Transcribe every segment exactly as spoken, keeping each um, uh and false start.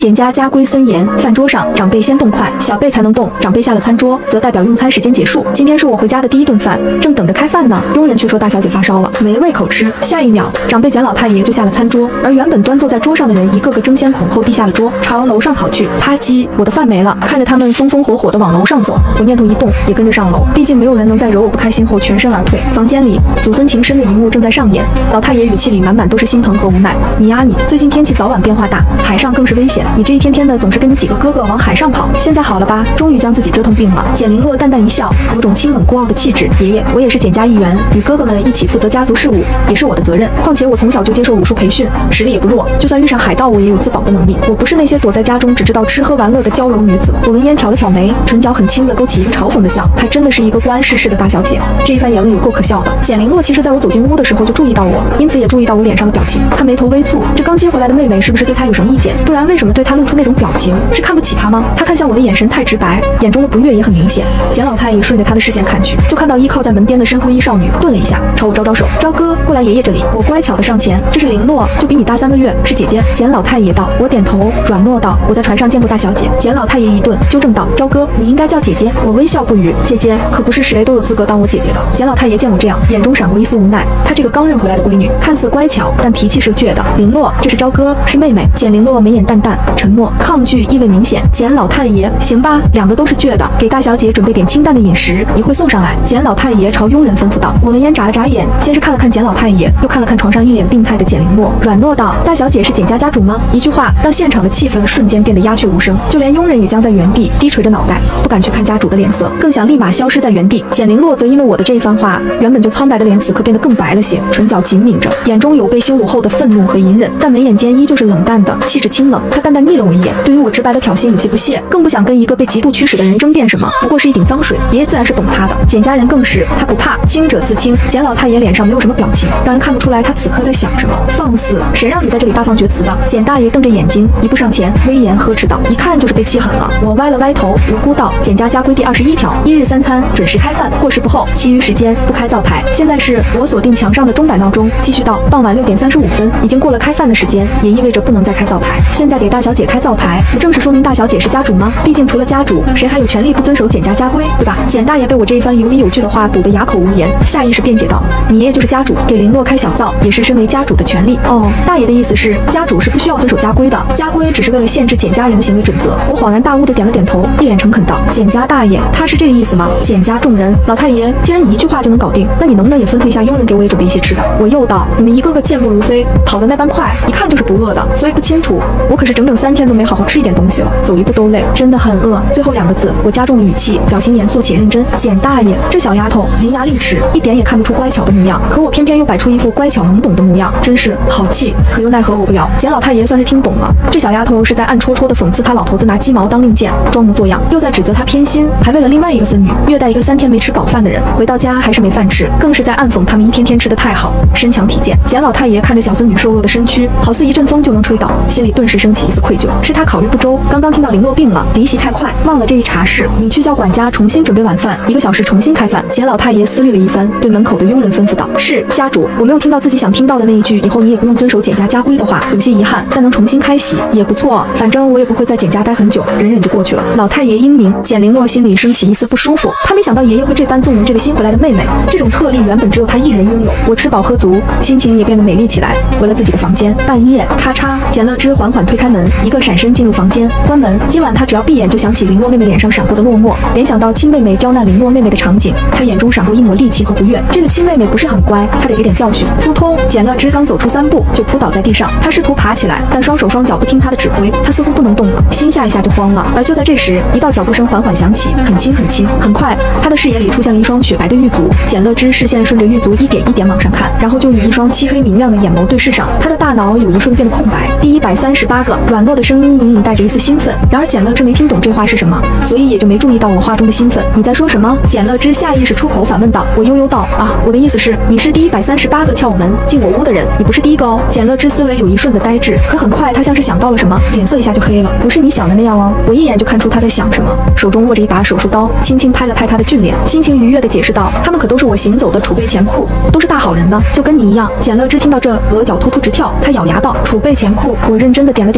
简家家规森严，饭桌上长辈先动筷，小辈才能动。长辈下了餐桌，则代表用餐时间结束。今天是我回家的第一顿饭，正等着开饭呢，佣人却说大小姐发烧了，没胃口吃。下一秒，长辈简老太爷就下了餐桌，而原本端坐在桌上的人一个个争先恐后地下了桌，朝楼上跑去。啪叽，我的饭没了。看着他们风风火火地往楼上走，我念头一动，也跟着上楼。毕竟没有人能在惹我不开心后全身而退。房间里，祖孙情深的一幕正在上演，老太爷语气里满满都是心疼和无奈。你呀你，最近天气早晚变化大，海上更是危险。你这一天天的总是跟你几个哥哥往海上跑，现在好了吧？终于将自己折腾病了。简玲落淡淡一笑，有种清冷孤傲的气质。爷爷，我也是简家一员，与哥哥们一起负责家族事务，也是我的责任。况且我从小就接受武术培训，实力也不弱，就算遇上海盗，我也有自保的能力。我不是那些躲在家中只知道吃喝玩乐的娇柔女子。我闻烟挑了挑眉，唇角很轻的勾起一个嘲讽的笑，还真的是一个不谙世事的大小姐。这一番言论有够可笑的。简玲落其实在我走进屋的时候就注意到我，因此也注意到我脸上的表情。她眉头微蹙，这刚接回来的妹妹是不是对她有什么意见？不然为什么对她露出那种表情？是看不起她吗？她看向我的眼神太直白，眼中的不悦也很明显。简老太爷顺着她的视线看去，就看到依靠在门边的深灰衣少女顿了一下，朝我招招手：“朝哥，过来爷爷这里。”我乖巧的上前：“这是玲落，就比你大三个月，是姐姐。”简老太爷道。我点头，软糯道：“我在船上见过大小姐。”简老太爷一顿，纠正道：“朝哥，你应该叫姐姐。”我微笑不语：“姐姐可不是谁都有资格当我姐姐的。”简老太爷见我这样，眼中闪过一丝无奈。她这个刚认回来的闺女，看似乖巧，但脾气是倔的。玲落，这是朝哥，是妹妹。简玲落眉眼淡淡，沉默，抗拒意味明显。简老太爷，行吧，两个都是倔的，给大小姐准备点清淡的饮食，一会送上来。简老太爷朝佣人吩咐道。我闻言眨了眨眼，先是看了看简老太爷，又看了看床上一脸病态的简玲落，软糯道：“大小姐是简家家主吗？”一句话让现场的气氛瞬间变得鸦雀无声，就连佣人也僵在原地，低垂着脑袋，不敢去看家主的脸色，更想立马消失在原地。简玲落则因为我的这一番话，原本就苍白的脸此刻变得更白了些，唇角紧抿着，眼中有被羞辱后的愤怒和隐忍，但眉眼间依旧是冷淡的，气质清冷。她淡淡睨了我一眼，对于我直白的挑衅有些不屑，更不想跟一个被极度驱使的人争辩什么，不过是一顶脏水。爷爷自然是懂她的，简家人更是，他不怕，清者自清。简老太爷脸上没有什么表情，让人看不出来他此刻在想什么。放肆！谁让你在这里大放厥词的？简大爷瞪着眼睛，一步上前，威严呵斥道，一看就是被气狠了。我歪了歪头，无辜道：“简家家规第二十一条，一日三餐准时开饭，过时不候，其余时间不开灶台。”现在是我锁定墙上的钟摆闹钟，继续道：“傍晚六点三十五分，已经过了开饭的时间，也意味着不能再开灶台。现在给大小姐开灶台，不正是说明大小姐是家主吗？毕竟除了家主，谁还有权利不遵守简家家规，对吧？”简大爷被我这一番有理有据的话堵得哑口无言，下意识辩解道：“你爷爷就是家主，给玲落开小灶也是身为家主的权利。”哦，大爷的意思是家主是不需要遵守家规的，家规只是为了限制简家人的行为准则。我恍然大悟的点了点头，一脸诚恳道：“简家大爷，他是这个意思吗？”简家众人，老太爷，既然你一句话就能搞定，那你能不能也吩咐一下佣人给我也准备一些吃的？我又道：“你们一个个健步如飞，跑得那般快，一看就是不饿的，所以不清楚。我可是整整三天都没好好吃一点东西了，走一步都累，真的很饿。”最后两个字我加重了语气，表情严肃且认真。简大爷，这小丫头伶牙俐齿，一点也看不出乖巧的模样，可我偏偏又摆出一副乖巧懵懂的模样，真是好气，可又奈何我不了。简老太爷算是听懂了，这小丫头是在暗戳戳的讽刺他老头子拿鸡毛当令箭，装模作样，又在指责他偏心，还为了另外一个孙女虐待一个三天没吃饱饭的人，回到家还是没饭吃，更是在暗讽他们一天天吃得太好，身强体健。简老太爷看着小孙女瘦弱的身躯，好似一阵风就能吹倒，心里顿时升起一丝愧疚，是他考虑不周，刚刚听到玲落病了，离席太快，忘了这一茬事。你去叫管家重新准备晚饭，一个小时重新开饭。简老太爷思虑了一番，对门口的佣人吩咐道：“是家主，我没有听到自己想听到的那一句，以后你也不用遵守简家家规的话，有些遗憾，但能重新开席也不错，反正我也不会在简家待很久，忍忍就过去了。”老太爷英明，简玲落心里升起一丝不舒服，他没想到爷爷会这般纵容这个新回来的妹妹，这种特例原本只有他一人拥有。我吃饱喝足，心情也变得美丽起来，回了自己的房间。半夜，咔嚓，简乐之缓缓推开门，一个闪身进入房间，关门。今晚他只要闭眼就想起玲落妹妹脸上闪过的落寞，联想到亲妹妹刁难玲落妹妹的场景，他眼中闪过一抹戾气和不悦。这个亲妹妹不是很乖，他得给点教训。扑通，简乐之刚走出三步就扑倒在地上，他试图爬起来，但双手双脚不听他的指挥，他似乎不能动了，心下一下就慌了。而就在这时，一道脚步声缓缓响起，很轻很轻。很快，他的视野里出现了一双雪白的玉足。简乐之视线顺着玉足一点一点往上看，然后就与一双漆黑明亮的眼眸对视上，他的大脑有一瞬变得空白。第一百三十八个，软糯的声音隐隐带着一丝兴奋。然而简乐之没听懂这话是什么，所以也就没注意到我话中的兴奋。你在说什么？简乐之下意识出口反问道。我悠悠道：啊，我的意思是，你是第一百三十八个撬我门进我屋的人，你不是第一个哦。简乐之思维有一瞬的呆滞，可很快他像是想到了什么，脸色一下就黑了。不是你想的那样哦，我一眼就看出他在想什么，手中握着一把手术刀，轻轻拍了拍他的俊脸，心情愉悦地解释道：他们可都是我行走的储备钱库，都是大好人呢，就跟你一样。简乐之听到这，额角突突直跳，他咬牙道：储备钱库。我认真的点了点头，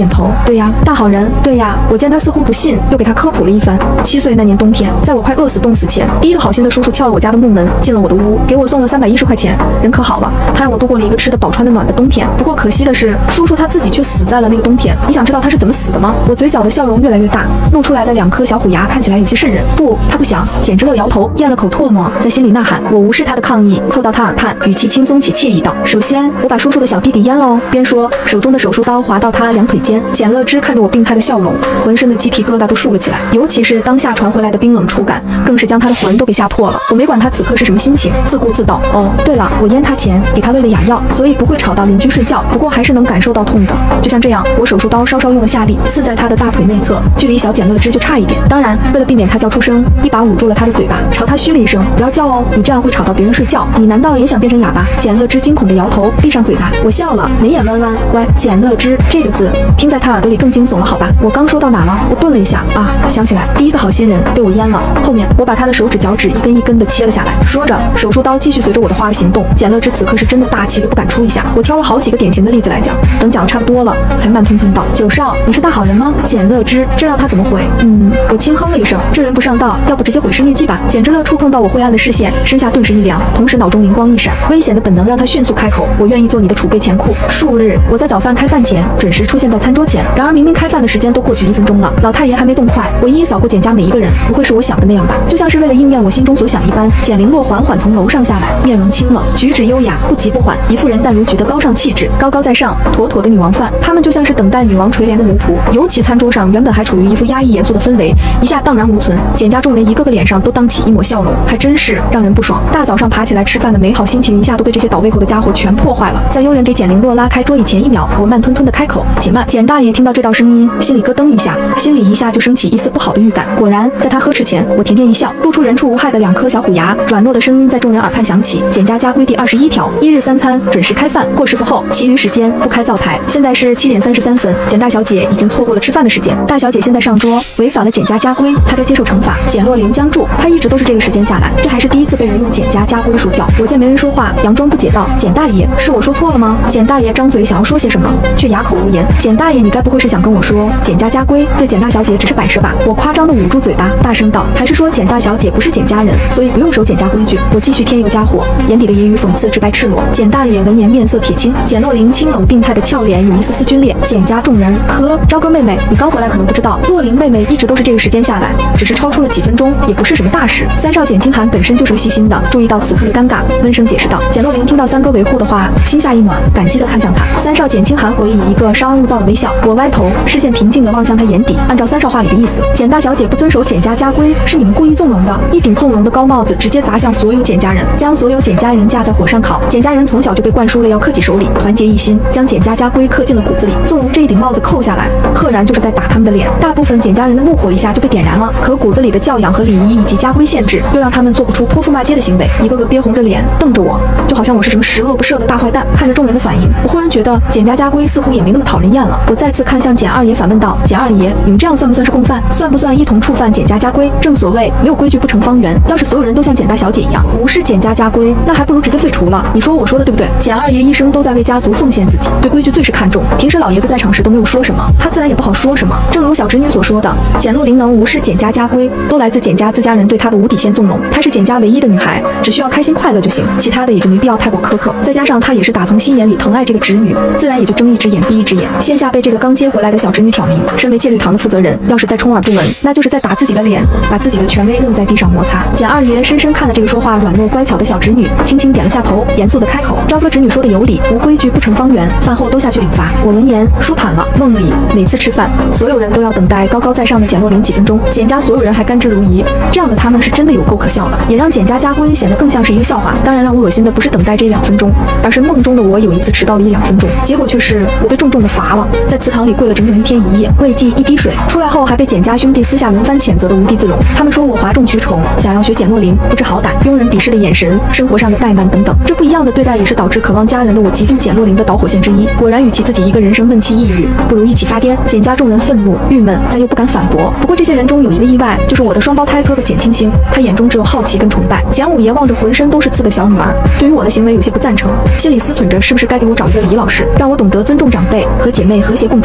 对呀，大好人，对呀。我见他似乎不信，又给他科普了一番。七岁那年冬天，在我快饿死冻死前，第一个好心的叔叔撬了我家的木门，进了我的屋，给我送了三百一十块钱，人可好了，他让我度过了一个吃得饱穿得暖的冬天。不过可惜的是，叔叔他自己却死在了那个冬天。你想知道他是怎么死的吗？我嘴角的笑容越来越大，露出来的两颗小虎牙看起来有些瘆人。不，他不想。简之乐摇头，咽了口唾沫，在心里呐喊。我无视他的抗议，凑到他耳畔，语气轻松且惬意道：“首先，我把叔叔的小弟弟阉了哦。”边说，手中的手术刀划到他两腿间。简乐之看着我病态的笑容，浑身的鸡皮疙瘩都竖了起来，尤其是当下传回来的冰冷触感，更是将他的魂都给吓破了。我没管他此刻是什么心情，自顾自道：“哦，对了，我阉他前给他喂了哑药，所以不会吵到邻居睡觉，不过还是能感受到痛的。就像这样，我手术刀稍稍用了下力，刺在他的大腿内侧，距离小简乐之就差一点。当然，为了避免他叫出声，一把捂住了他的嘴巴，朝他嘘了一声：不要叫哦，你这样会吵到别人睡觉。你难道也想变成哑巴？”简乐之惊恐地摇头，闭上嘴巴。我笑了，眉眼弯弯。乖，简乐之这个字听在他耳朵里更惊悚了，好吧？我刚说到哪了？我顿了一下，啊，想起来，第一个好心人被我阉了。后面我把他的手指脚趾一根一根地切了下来。说着，手术刀继续随着我的话而行动。简乐之此刻是真的大气都不敢出一下。我挑了好几个典型的例子来讲，等讲差不多了，才慢吞吞道：“九少，你是大好人吗？”简乐之这让他怎么回？嗯，我轻哼了一声，这人不上道，要不直接毁尸灭迹吧？简之乐触碰到我灰暗的视线，身下顿时一凉，同时脑中灵光一闪，危险的本能让他迅速开口：“我愿意做你的储备钱库。”数日，我在早饭开饭前准时出现在餐桌前，然而明明开饭的时间都过去一分钟了，老太爷还没动筷。我一一扫过简家每一个人，不会是我想的那样吧？就像是为了应验我心中所想一般。简玲落缓缓从楼上下来，面容清冷，举止优雅，不急不缓，一副人淡如菊的高尚气质，高高在上，妥妥的女王范。他们就像是等待女王垂怜的奴仆。尤其餐桌上原本还处于一副压抑严肃的氛围，一下荡然无存。简家众人一个个脸上都荡起一抹笑容，还真是让人不爽。大早上爬起来吃饭的美好心情，一下都被这些倒胃口的家伙全破坏了。在佣人给简玲落拉开桌椅前一秒，我慢吞吞的开口：“且慢。”简大爷听到这道声音，心里咯噔一下，心里一下就升起一丝不好的预感。果然，在他呵斥前，我甜甜一笑，露出人畜无害的两颗小虎牙，软糯的声音在众人耳畔响起：“简家家规第二十一条，一日三餐准时开饭，过时不候，其余时间不开灶台。现在是七点三十三分，简大小姐已经错过了吃饭的时间。大小姐现在上桌，违反了简家家规，她该接受惩罚。”简若琳僵住，她一直都是这个时间下来，这还是第一次被人用简家家规说教。我见没人说话，佯装不解道：“简大爷，是我说错了吗？”简大爷张嘴想要说些什么，却哑口无言。简大爷，你该不会是想跟我说，简家家规对简大小姐只是摆设吧？我夸张的捂住嘴巴，大声道：“还是说简大小姐不是简家人，所以不用守简家规矩？”我继续添油加火，眼底的揶揄讽刺直白赤裸。简大爷闻言面色铁青，简若琳清冷病态的俏脸有一丝丝皲裂。简家众人，呵，朝歌妹妹，你刚回来可能不知道，若琳妹妹一直都是这个时间下来，只是超出了几分钟，也不是什么大事。三少简清寒本身就是个细心的，注意到此刻的尴尬，温声解释道。简若琳听到三哥维护的话，心下一暖，感激的看向他。三少简清寒回以一个稍安勿躁的微笑，我歪头，视线平静的望向他眼底，按照三少话里的意思，简大小姐不遵守简家家规，是你们故意纵容的。一顶纵容的高帽子直接砸向所有简家人，将所有简家人架在火上烤。简家人从小就被灌输了要克己守礼，团结一心，将简家家规刻进了骨子里。纵容这一顶帽子扣下来，赫然就是在打他们的脸。大部分简家人的怒火一下就被点燃了，可骨子里的教养和礼仪以及家规限制，又让他们做不出泼妇骂街的行为，一个个憋红着脸瞪着我，就好像我是什么十恶不赦的大坏蛋。看着众人的反应，我忽然觉得简家家规似乎也没那么讨人厌了。我再次看向简二爷，反问道：“简二爷，你们这样算不算是共犯？算不算一同触犯简家家规？正所谓没有规矩不成方圆，要是所有人都像简大小姐一样无视简家家规，那还不如直接废除了。你说我说的对不对？”简二爷一生都在为家族奉献自己，对规矩最是看重。平时老爷子在场时都没有说什么，他自然也不好说什么。正如小侄女所说的，简若琳能无视简家家规，都来自简家自家人对她的无底线纵容。她是简家唯一的女孩，只需要开心快乐就行，其他的也就没必要太过苛刻。再加上她也是打从心眼里疼爱这个侄女，自然也就睁一只眼闭一只眼。线下被这个刚接回来的小侄女挑明，身为戒律堂的负责人，要是再充耳不闻，那就是在打自己的脸，把自己的权威扔在地上摩擦。简二爷深深看了这个说话软糯乖巧的小侄女，轻轻点了下头，严肃的开口：“朝哥侄女说的有理，无规矩不成方圆，饭后都下去领罚。”我闻言舒坦了。梦里每次吃饭，所有人都要等待高高在上的简若琳几分钟，简家所有人还甘之如饴，这样的他们是真的有够可笑的，也让简家家规显得更像是一个笑话。当然让我恶心的不是等待这一两分钟，而是梦中的我有一次迟到了一两分钟，结果却是我被重重的罚了，在祠堂里跪了整整一天一夜，未进一滴水，出来后还被简家兄弟私下轮番谴责的无地自容。他们说我哗众取宠，想要学简若琳，不知好歹，佣人鄙视的眼神，生活上的怠慢等等，这不一样的对待也是导致渴望家人的我嫉妒简若琳的导火线之一。果然与其自己一个人生闷气抑郁，不如一起发癫。简家众人愤怒郁闷，但又不敢反驳。不过这些人中有一个意外，就是我的双胞胎哥哥简清星，他眼中只有好奇跟崇拜。简五爷望着浑身都是刺的小女儿，对于我的行为有些不赞成，心里思忖着是不是该给我找一个李老师，让我懂得尊重长辈，和姐妹和谐共处。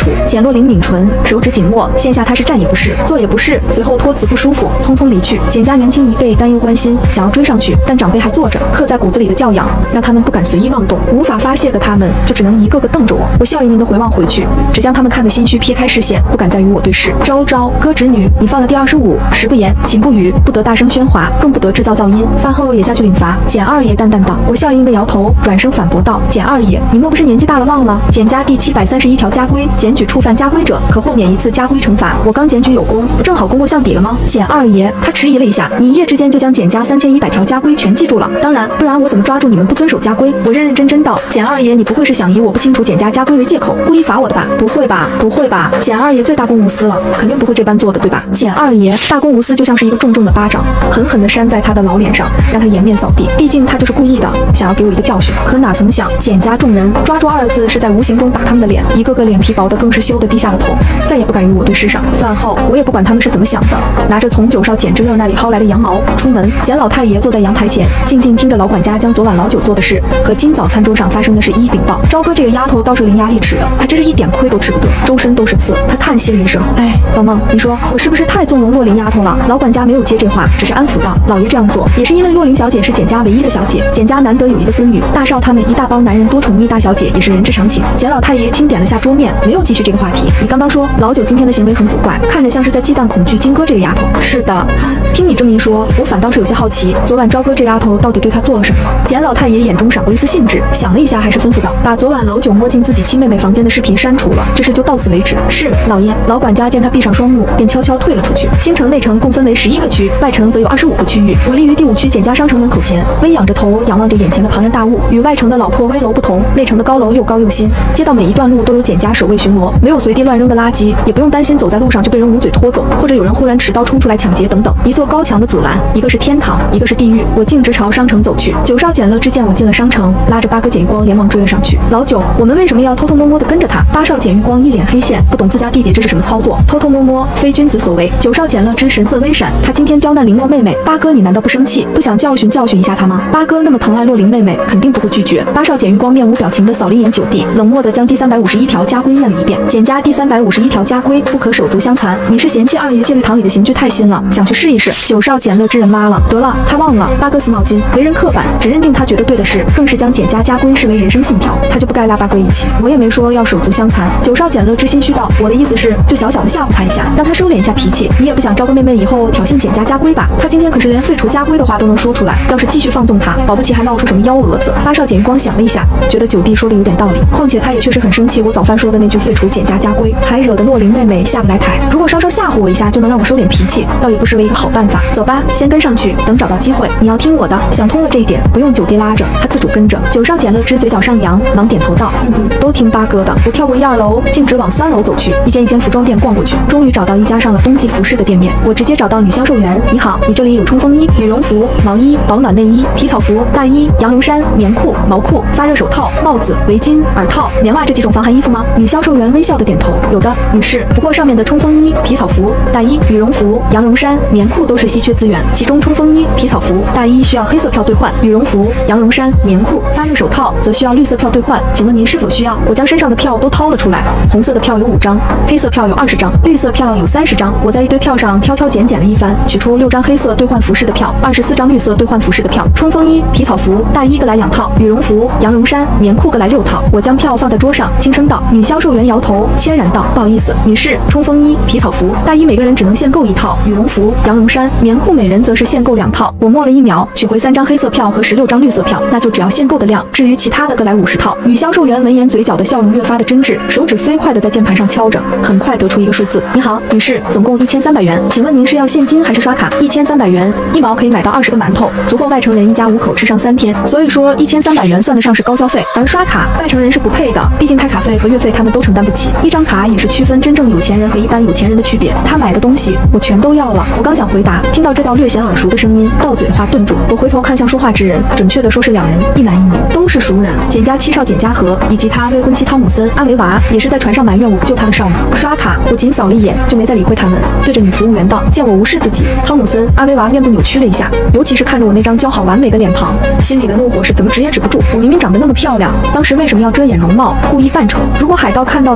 服。简若琳抿唇，手指紧握，现下他是站也不是，坐也不是，随后托辞不舒服，匆匆离去。简家年轻一辈担忧关心，想要追上去，但长辈还坐着，刻在骨子里的教养让他们不敢随意妄动，无法发泄的他们就只能一个个瞪着我。我笑盈盈的回望回去，只将他们看得心虚，撇开视线，不敢再与我对视。昭昭，哥侄女，你犯了第二十五，食不言，寝不语，不得大声喧哗，更不得制造噪音，饭后也下去领罚。简二爷淡淡道。我笑盈盈的摇头，转身反驳道：简二爷，你莫不是年纪大了忘了？简家第七百三十一条家规，检举触犯家规者，可豁免一次家规惩罚。我刚检举有功，不正好功过相抵了吗？简二爷，他迟疑了一下，你一夜之间就将简家三千一百条家规全记住了？当然，不然我怎么抓住你们不遵守家规？我认认真真道：简二爷，你不会是想以我不清楚简家家规为借口，故意罚我的吧？不会吧？不会吧？简二爷最大公无私了，肯定不会这般做的，对吧？简二爷，大公无私就像是一个重重的巴掌，狠狠地扇在他的老脸上，让他颜面扫地。毕竟他就是故意的，想要给我一个教训。可哪曾想，简家众人抓住二字是在无形中打他们的脸，一个个脸皮薄的更是羞得低下了头，再也不敢与我对视上。饭后，我也不管他们是怎么想的，拿着从九少简之乐那里薅来的羊毛出门。简老太爷坐在阳台前，静静听着老管家将昨晚老九做的事和今早餐桌上发生的事一一禀报。昭哥这个丫头倒是伶牙俐齿的，还真是一点亏都吃不得，周身都是刺。他叹息了一声，哎，老孟，你说我是不是太纵容洛琳丫头了？老管家没有接这话，只是安抚道：老爷这样做也是因为洛琳小姐是简家唯一的小姐，简家难得有一个孙女，大少他们一大帮男人多宠溺大小姐也是人之常情。简老太爷轻点了下桌面，没有继续这个话题。你刚刚说老九今天的行为很古怪，看着像是在忌惮恐惧金哥这个丫头。是的，听你这么一说，我反倒是有些好奇，昨晚昭哥这丫头到底对他做了什么？简老太爷眼中闪过一丝兴致，想了一下，还是吩咐道：把昨晚老九摸进自己亲妹妹房间的视频删除了，这事就到此为止。是，老爷。老管家见他闭上双目，便悄悄退了出去。新城内城共分为十一个区，外城则有二十五个区域。我立于第五区简家商城门口前，微仰着头，仰望着眼前的庞然大物。与外城的老破危楼不同，内城的高楼又高又新，街道每一段路都有简家守卫巡逻，没有随地乱扔的垃圾，也不用担心走在路上就被人捂嘴拖走，或者有人忽然持刀冲出来抢劫等等。一座高墙的阻拦，一个是天堂，一个是地狱。我径直朝商城走去。九少简乐之见我进了商城，拉着八哥简玉光连忙追了上去。老九，我们为什么要偷偷摸摸地跟着他？八少简玉光一脸黑线，不懂自家弟弟这是什么操作，偷偷摸摸非君子所为。九少简乐之神色微闪，他今天刁难林洛妹妹，八哥你难道不生气，不想教训教训一下他吗？八哥那么疼爱洛琳妹妹，肯定不会拒绝。八少简玉光面无表情地扫了一眼九弟，冷漠地将第三百五十一条家规念了一遍。简家第三百五十一条家规，不可手足相残。你是嫌弃二爷戒律堂里的刑具太新了，想去试一试？九少简乐之人拉了，得了，他忘了。八哥死脑筋，为人刻板，只认定他觉得对的事，更是将简家家规视为人生信条，他就不该拉八哥一起。我也没说要手足相残。九少简乐之心虚道，我的意思是，就小小的吓唬他一下，让他收敛一下脾气。你也不想昭哥妹妹以后挑衅简家家规吧？他今天可是连废除家规的话都能说出来，要是继续放纵他，保不齐还闹出什么幺蛾子。八少简光想了一下，觉得九弟说的有点道理，况且他也确实很生气我早饭说的那句废除简家家规，还惹得洛琳妹妹下不来台。如果稍稍吓唬我一下就能让我收敛脾气，倒也不失为一个好办法。走吧，先跟上去，等找到机会你要听我的。想通了这一点，不用九弟拉着，他自主跟着。九少简乐之嘴角上扬，忙点头道：嗯嗯，都听八哥的。我跳过一二楼，径直往三楼走去，一间一间服装店逛过去，终于找到一家上了冬季服饰的店面。我直接找到女销售员，你好，你这里有冲锋衣、羽绒服、毛衣、保暖内衣、皮草服、大衣、羊绒衫、棉裤、毛裤、发热手套、帽子、围巾、耳套、棉袜这几种防寒衣服吗？女销售员微笑的点头，有的，女士。不过上面的冲锋衣、皮草服、大衣、羽绒服、羊绒衫、棉裤都是稀缺资源，其中冲锋衣、皮草服、大衣需要黑色票兑换，羽绒服、羊绒衫、棉裤、发热手套则需要绿色票兑换。请问您是否需要？我将身上的票都掏了出来，红色的票有五张，黑色票有二十张，绿色票有三十张。我在一堆票上挑挑拣拣了一番，取出六张黑色兑换服饰的票，二十四张绿色兑换服饰的票。冲锋衣、皮草服、大衣各来两套，羽绒服、羊绒衫、棉裤各来六套。我将票放在桌上，轻声道。女销售员摇头，谦然道：不好意思，女士，冲锋衣、皮草服、大衣每个人只能限购一套，羽绒服、羊绒衫、棉裤每人则是限购两套。我默了一秒，取回三张黑色票和十六张绿色票，那就只要限购的量，至于其他的各来五十套。女销售员闻言，嘴角的笑容越发的真挚，手指飞快的在键盘上敲着，很快得出一个数字。你好，女士，总共一千三百元，请问您是要现金还是刷卡？一千三百元，一毛可以买到二十个馒头，足够外城人一家五口吃上三天。所以说一千三百元算得上是高消费，而刷卡外城人是不配的，毕竟开卡费和月费他们都承担不起。一张卡也是区分真正有钱人和一般有钱人的区别。他买的东西我全都要了。我刚想回答，听到这道略显耳熟的声音，到嘴的话顿住。我回头看向说话之人，准确的说是两人，一男一女，都是熟人。简家七少简家和以及他未婚妻汤姆森阿维娃也是在船上埋怨我不救他的少女。刷卡，我仅扫了一眼就没再理会他们，对着女服务员道：见我无视自己。汤姆森阿维娃面部扭曲了一下，尤其是看着我那张姣好完美的脸庞，心里的怒火是怎么止也止不住。我明明长得那么漂亮，当时为什么要遮掩容貌，故意扮丑？如果海盗看到的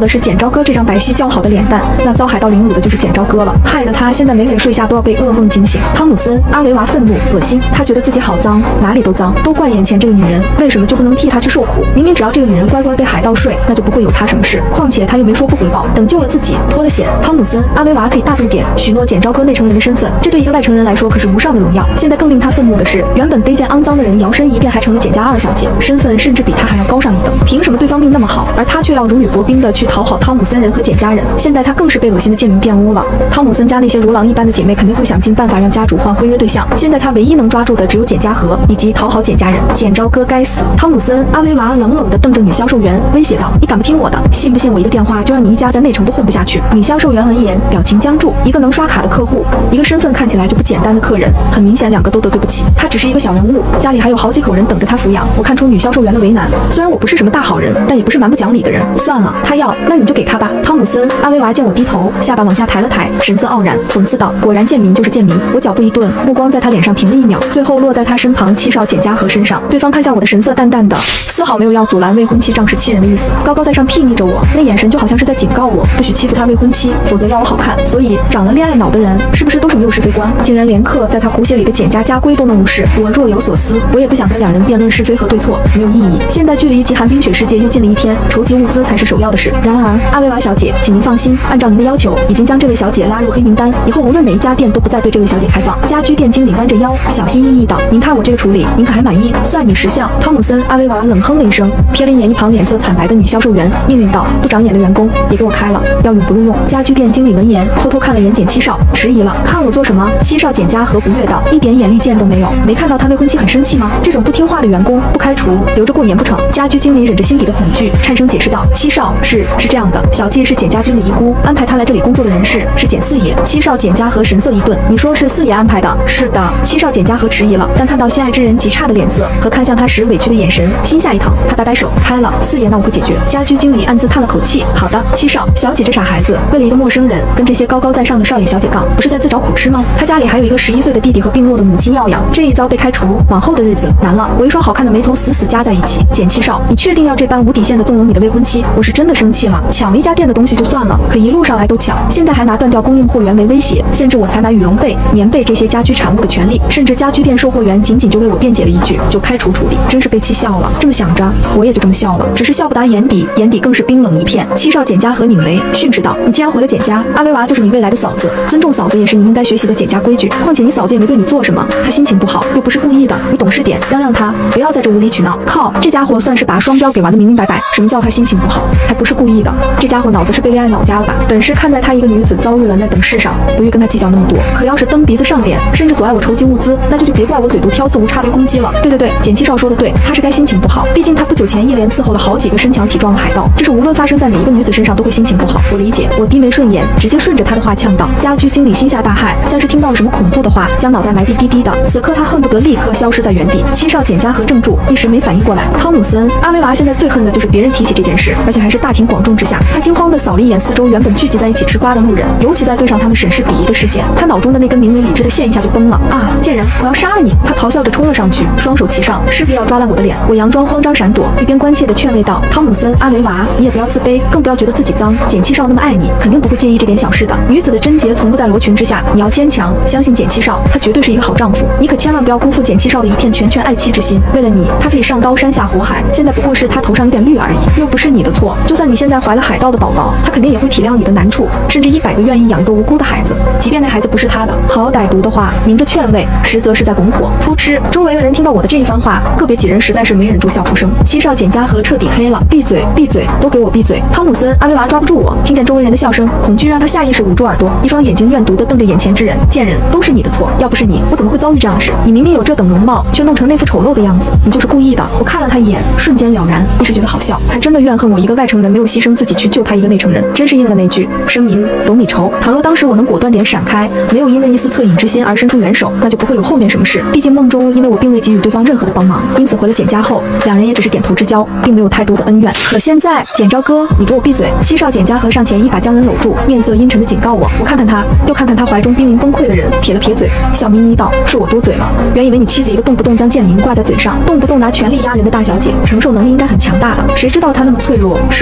的是简昭哥这张白皙姣好的脸蛋，那遭海盗凌辱的就是简昭哥了，害得他现在每每睡下都要被噩梦惊醒。汤姆森·阿维娃愤怒、恶心，他觉得自己好脏，哪里都脏，都怪眼前这个女人，为什么就不能替她去受苦？明明只要这个女人乖乖被海盗睡，那就不会有她什么事。况且他又没说不回报，等救了自己，脱了险，汤姆森·阿维娃可以大度点，许诺简昭哥内城人的身份，这对一个外城人来说可是无上的荣耀。现在更令他愤怒的是，原本卑贱肮脏的人摇身一变还成了简家二小姐，身份甚至比他还要高上一等。凭什么对方命那么好，而他却要如履薄冰的去讨好汤姆森人和简家人？现在他更是被恶心的贱名玷污了。汤姆森家那些如狼一般的姐妹肯定会想尽办法让家主换婚约对象，现在他唯一能抓住的只有简家和以及讨好简家人。简昭哥该死！汤姆森·阿维娃冷冷地瞪着女销售员，威胁道：“你敢不听我的？信不信我一个电话就让你一家在内城都混不下去？”女销售员闻言，表情僵住。一个能刷卡的客户，一个身份看起来就不简单的客人，很明显两个都得罪不起。他只是一个小人物，家里还有好几口人等着他抚养。我看出女销售员的为难，虽然我不是什么大好人，但也不是蛮不讲理的人。算了，他要，那你就给他吧。汤姆森·阿维娃见我低头，下巴往下抬了抬，神色傲然，讽刺道：“果然贱民就是贱民。”我脚步一顿，目光在他脸上停了一秒，最后落在他身旁七少简家和身上。对方看向我的神色淡淡的，丝毫没有要阻拦未婚妻仗势欺人的意思，高高在上睥睨着我，那眼神就好像是在警告我，不许欺负他未婚妻，否则要我好看。所以长了恋爱脑的人，是不是都是没有是非观？竟然连刻在他骨血里的简家家规都能无视。我若有所思，我也不想跟两人辩论是非和对错，没有意义。现在距离极寒冰雪世界又近了一天，筹集物资才是首要的事。然而，阿维娃小姐，请您放心，按照您的要求，已经将这位小姐拉入黑名单，以后无论哪一家店都不再对这位小姐开放。家居店经理弯着腰，小心翼翼道：“您看我这个处理，您可还满意？算你识相。”汤姆森·阿维娃冷哼了一声，瞥了一眼一旁脸色惨白的女销售员，命令道：“不长眼的员工，别给我开了，要用不录用。”家居店经理闻言，偷偷看了眼简七少，迟疑了：“看我做什么？”七少简家和不悦道：“一点眼力见都没有，没看到他未婚妻很生气吗？这种不听话的员工不开除，留着过年不成？”家居经理忍着心底的恐惧，颤声解释道：“七少，是是这样的，小季是简家军的遗孤，安排他来这里工作的人是是简四爷。”七少简家和神色一顿：“你说是四爷安排的？”“是的。”七少简家和迟疑了，但看到心爱之人极差的脸色和看向他时委屈的眼神，心下一疼，他摆摆手：“开了，四爷，那我会解决。”家居经理暗自叹了口气：“好的，七少小姐这傻孩子，为了一个陌生人跟这些高高在上的少爷小姐杠，不是在自找苦吃吗？他家里还有一个十一岁的弟弟和病弱的母亲要养，这一遭被开除，往后的日子难了。”我一双好看的眉头死死夹在一起：“简七少，你确定要这般无底线的纵容你的未婚妻？我是真的生气了。抢了一家店的东西就算了，可一路上来都抢，现在还拿断掉供应货源为威胁，限制我采买羽绒被、棉被这些家居产物的权利，甚至家居店售货员仅仅就为我辩解了一句就开除处理，真是被气笑了。”这么想着，我也就这么笑了，只是笑不达眼底，眼底更是冰冷一片。七少简家和拧眉训斥道：“你既然回了简家，阿维娃就是你未来的嫂子，尊重嫂子也是你应该学习的简家规矩。况且你嫂子也没对你做什么，她心情不好又不是故意的，你懂事点，让让她，不要在这无理取闹。”靠，这家伙算是把双标给玩得明明白白。什么叫他心情不好，还不是故意的？这家伙脑子是被恋爱脑家了吧？本是看在他一个女子遭遇了那等事上，不欲跟他计较那么多。可要是蹬鼻子上脸，甚至阻碍我筹集物资，那就就别怪我嘴毒挑刺，无差别攻击了。对对对，简七少说的对，他是该心情不好，毕竟他不久前一连伺候了好几个身强体壮的海盗，这是无论发生在哪一个女子身上都会心情不好。我理解，我低眉顺眼，直接顺着他的话呛道。家居经理心下大骇，像是听到了什么恐怖的话，将脑袋埋地低低的。此刻他恨不得立刻消失在原地。七少简家和怔住，一时没反应过来。汤姆森·阿维娃现在最恨的就是别人提起这件事，而且还是大庭广众之下。他惊慌地扫了一眼四周原本聚集在一起吃瓜的路人，尤其在对上他们审视鄙夷的视线，他脑中的那根名为理智的线一下就崩了。啊，贱人，我要杀了你！他咆哮着冲了上去，双手齐上，势必要抓烂我的脸。我佯装慌张闪躲，一边关切地劝慰道：“汤姆森·阿维娃，你也不要自卑，更不要觉得自己脏。简七少那么爱你，肯定不会介意这点小事的。女子的贞洁从不在罗裙之下，你要坚强，相信简七少，他绝对是一个好丈夫。你可千万不要辜负简七少的一片拳拳爱妻之心。为了你，他可以上刀山下火海，现在不过是他头上有点绿而已，又不是你的错。就算你现在怀了海盗的宝宝，他肯定也会体谅你的难处，甚至一百个愿意养一个无辜的孩子，即便那孩子不是他的。好歹毒的话，明着劝慰，实则是在拱火。”噗嗤，周围的人听到我的这一番话，个别几人实在是没忍住笑出声。七少简家和彻底黑了，闭嘴，闭嘴，都给我闭嘴！汤姆森·阿维娃抓不住我，听见周围人的笑声，恐惧让他下意识捂住耳朵，一双眼睛怨毒地瞪着眼前之人。贱人，都是你的错，要不是你，我怎么会遭遇这样的事？你明明有这等容貌，却弄成那副丑陋的样子，你就是故意的。我看了他一眼，瞬间了然，一时觉得好笑，还真的怨恨我一个外城人没有牺牲自己去救他一个内城人，真是应了那句声明懂你愁。倘若当时我能果断点闪开，没有因为一丝恻隐之心而伸出援手，那就不会有后面什么事。毕竟梦中因为我并未给予对方任何的帮忙，因此回了简家后，两人也只是点头之交，并没有太多的恩怨。可现在，简昭哥，你给我闭嘴！七少简家和上前一把将人搂住，面色阴沉地警告我。我看看他，又看看他怀中濒临崩溃的人，撇了撇嘴，笑眯眯道：“是我多嘴了。原以为你妻子一个动不动将贱民挂在嘴上，动不动拿权力压人的大小姐，承受能力应该很强大的，谁知道她那么脆弱，是我错了。”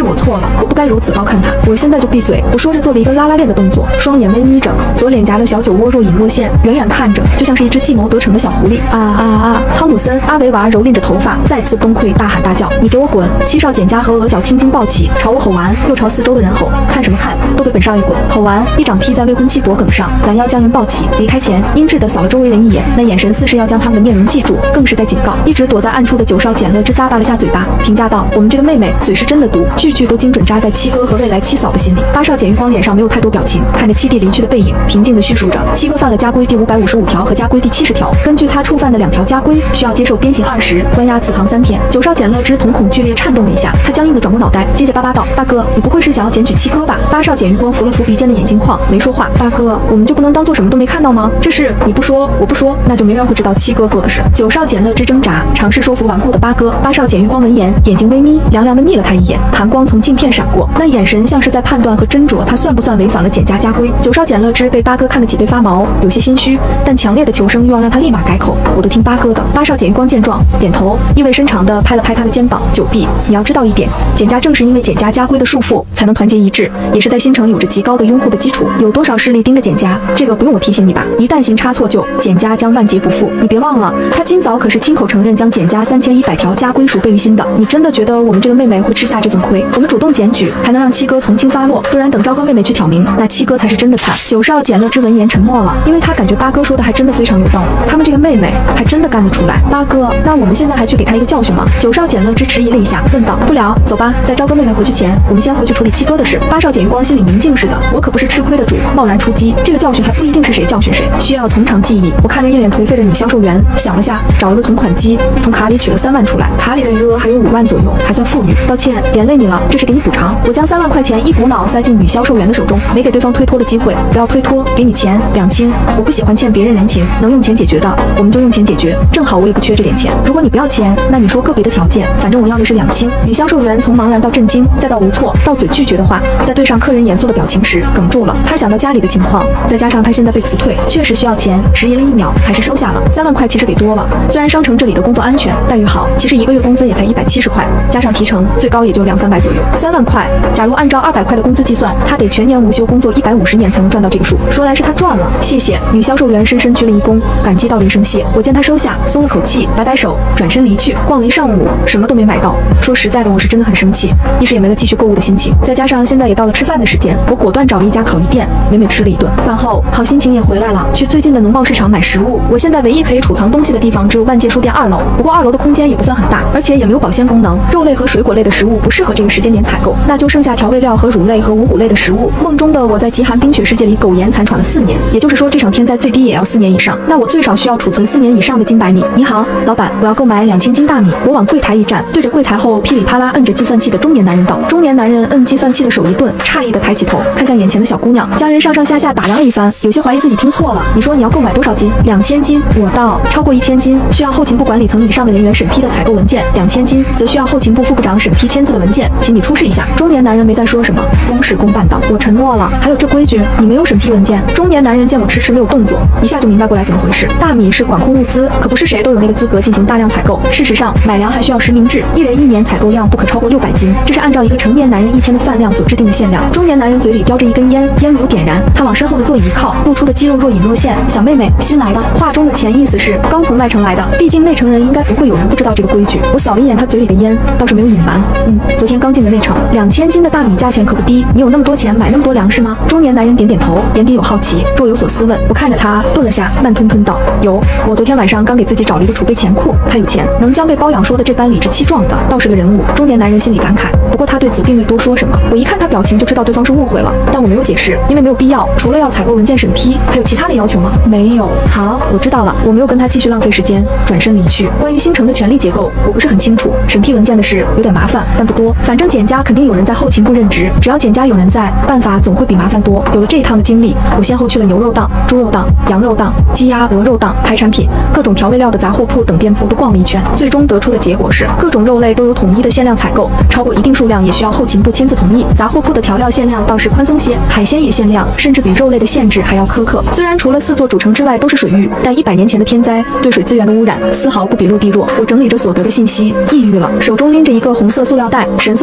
我不该如此高看他。我现在就闭嘴。我说着做了一个拉拉链的动作，双眼微眯着，左脸颊的小酒窝若隐若现，远远看着就像是一只计谋得逞的小狐狸。啊啊啊！汤姆森·阿维娃蹂躏着头发，再次崩溃，大喊大叫：“你给我滚！”七少减加和额角青筋暴起，朝我吼完，又朝四周的人吼：“看什么看？都给本少爷滚！”吼完，一掌劈在未婚妻脖梗上，拦腰将人抱起。离开前，阴鸷地扫了周围人一眼，那眼神似是要将他们的面容记住，更是在警告。一直躲在暗处的九少简乐之咂巴了下嘴巴，评价道：“我们这个妹妹嘴是真的毒，句句都精准扎在七哥和未来七嫂的心里。”八少简玉光脸上没有太多表情，看着七弟离去的背影，平静地叙述着：“七哥犯了家规第五百五十五条和家规第七十条，根据他触犯的两条家规，需要接受鞭刑二十，关押自扛三天。”九少简乐之瞳孔剧烈颤动了一下，他僵硬地转过脑袋，结结巴巴道：“大哥，你不会是想要检举七哥吧？”八少简玉光扶了扶鼻尖的眼镜框，没说话。大哥，我们就不能当做什么都没看到吗？这事你不说，我不说，那就没人会知道七哥做的事。九少简乐之挣扎，尝试说服顽固的八哥。八少简玉光闻言，眼睛微眯，凉凉地睨了他一眼，寒光从镜片闪过，那眼神像是在判断和斟酌他算不算违反了简家家规。九少简乐之被八哥看得脊背发毛，有些心虚，但强烈的求生欲望让他立马改口：“我都听八哥的。”八少简玉光见状，点头，意味深长地拍了拍他的肩膀：“九弟，你要知道一点，简家正是因为简家家规的束缚，才能团结一致，也是在新城有着极高的拥护的基础。有多少势力盯着简家，这个不用我提醒你吧？一旦行差错就，简家将万劫不复。你别忘了，他今早可是亲口承认将简家三千一百条家规数备于心的。你真的觉得我们这个妹妹会吃下这份亏？我们主动检举，还能让七哥从轻发落，不然等朝哥妹妹去挑明，那七哥才是真的惨。”九少简乐之闻言沉默了，因为他感觉八哥说的还真的非常有道理，他们这个妹妹还真的干得出来。八哥，那我们现在还去给他一个教训吗？九少简乐之迟疑了一下，问道：“不了，走吧，在朝哥妹妹回去前，我们先回去处理七哥的事。”八少简玉光心里明镜似的，我可不是吃亏的主，贸然出击，这个教训还不一定是谁教训谁，需要从长计议。我看着一脸颓废的女销售员，想了下，找了个存款机，从卡里取了三万出来，卡里的余额还有五万左右，还算富裕。抱歉，连累你了，这是给你补偿。我将三万块钱一股脑塞进女销售员的手中，没给对方推脱的机会。不要推脱，给你钱，两清。我不喜欢欠别人人情，能用钱解决的，我们就用钱解决。正好我也不缺这点钱。如果你不要钱，那你说个别的条件，反正我要的是两清。女销售员从茫然到震惊，再到无措，到嘴拒绝的话，在对上客人严肃的表情时哽住了。她想到家里的情况，再加上她现在被辞退，确实需要钱，迟疑了一秒，还是收下了。三万块其实给多了，虽然商城这里的工作安全，待遇好，其实一个月工资也才一百七十块，加上提成，最高也就两三百左右。三万块，假如按照二百块的工资计算，她得全年无休工作一百五十年才能赚到这个数。说来是她赚了，谢谢。女销售员深深鞠了一躬，感激道了一声谢。我见她收下，松了口气，摆摆手，转身离去。逛了一上午，什么都没买到。说实在的，我是真的很生气，一时也没了继续购物的心情。再加上现在也到了吃饭的时间，我果断找了一家烤鱼店，美美吃了一顿。饭后，好心情也回来了，去最近的农贸市场买食物。我现在唯一可以储藏东西的地方只有万界书店二楼，不过二楼的空间也不算很大，而且也没有保鲜功能。肉类和水果类的食物不适合这个时间点采购，那就剩下调味料和乳类和五谷类的食物。梦中的我在极寒冰雪世界里苟延残喘了四年，也就是说这场天灾最低也要四年以上，那我最少需要储存四年以上的金白米。你好，老板，我要购买两千斤大米。我往柜台一站，对着柜台后噼里啪啦摁着计算器的中年男人道。中年男人摁计算器的手一顿，诧异的抬起头看向眼前的小姑娘，将人上上下下打量了一番，有些怀疑自己听错了。你说你要购买多少斤？两千斤。我道，超过一千斤需要后勤部管理层以上的人员审批的采购文件，两千斤则需要后勤部副部长审批签字的文件，请你出示一下。中年男人没再说什么，公事公办道。我承诺了，还有这规矩，你没有审批文件。中年男人见我迟迟没有动作，一下就明白过来怎么回事。大米是管控物资，可不是谁都有那个资格进行大量采购。事实上，买粮还需要实名制，一人一年采购量不可超过六百斤，这是按照一个成年男人一天的饭量所制定的限量。中年男人嘴里叼着一根烟，烟没有点燃，他往身后的座椅一靠，露出的肌肉若隐若现。小妹妹，新来的。话中的潜意思是刚从外城来的，毕竟内城人应该不会有人不知道这个规矩。我扫了一眼他嘴里的烟，倒是没有隐瞒。嗯，昨天刚进的内城，两千斤的大米价钱可不低，你有那么多钱买那么多粮食吗？中年男人点点头，眼底有好奇，若有所思问。我看着他顿了下，慢吞吞道：有，我昨天晚上刚给自己找了一个储备钱库。他有钱，能将被包养说的这般理直气壮的，倒是个人物。中年男人心里感慨，不过他对此并未多说什么。我一看他表情就知道对方是误会了，但我没有解释，因为没有必要。除了要采购文件审批，还有其他的要求吗？没有。好，我知道了。我没有跟他继续浪费时间，转身离去。关于新城的权力结构，我不是很清楚。审批文件的事有点麻烦，但不多。反正简家肯定有人在后勤部任职，只要简家有人在，办法总会比麻烦多。有了这一趟的经历，我先后去了牛肉档、猪肉档、羊肉档、鸡鸭鹅肉档、海产品、各种调味料的杂货铺等店铺都逛了一圈，最终得出的结果是，各种肉类都有统一的限量采购，超过一定数量也需要后勤部签字同意。杂货铺的调料限量倒是宽松些，海鲜也限量，甚至比肉类的限制还要苛刻。虽然除了四座主城之外都是水域，但一百年前的天灾对水资源的污染丝毫不比陆地弱。我整理着所得的信息，抑郁了，手中拎着一个红色塑料袋，神色有些颓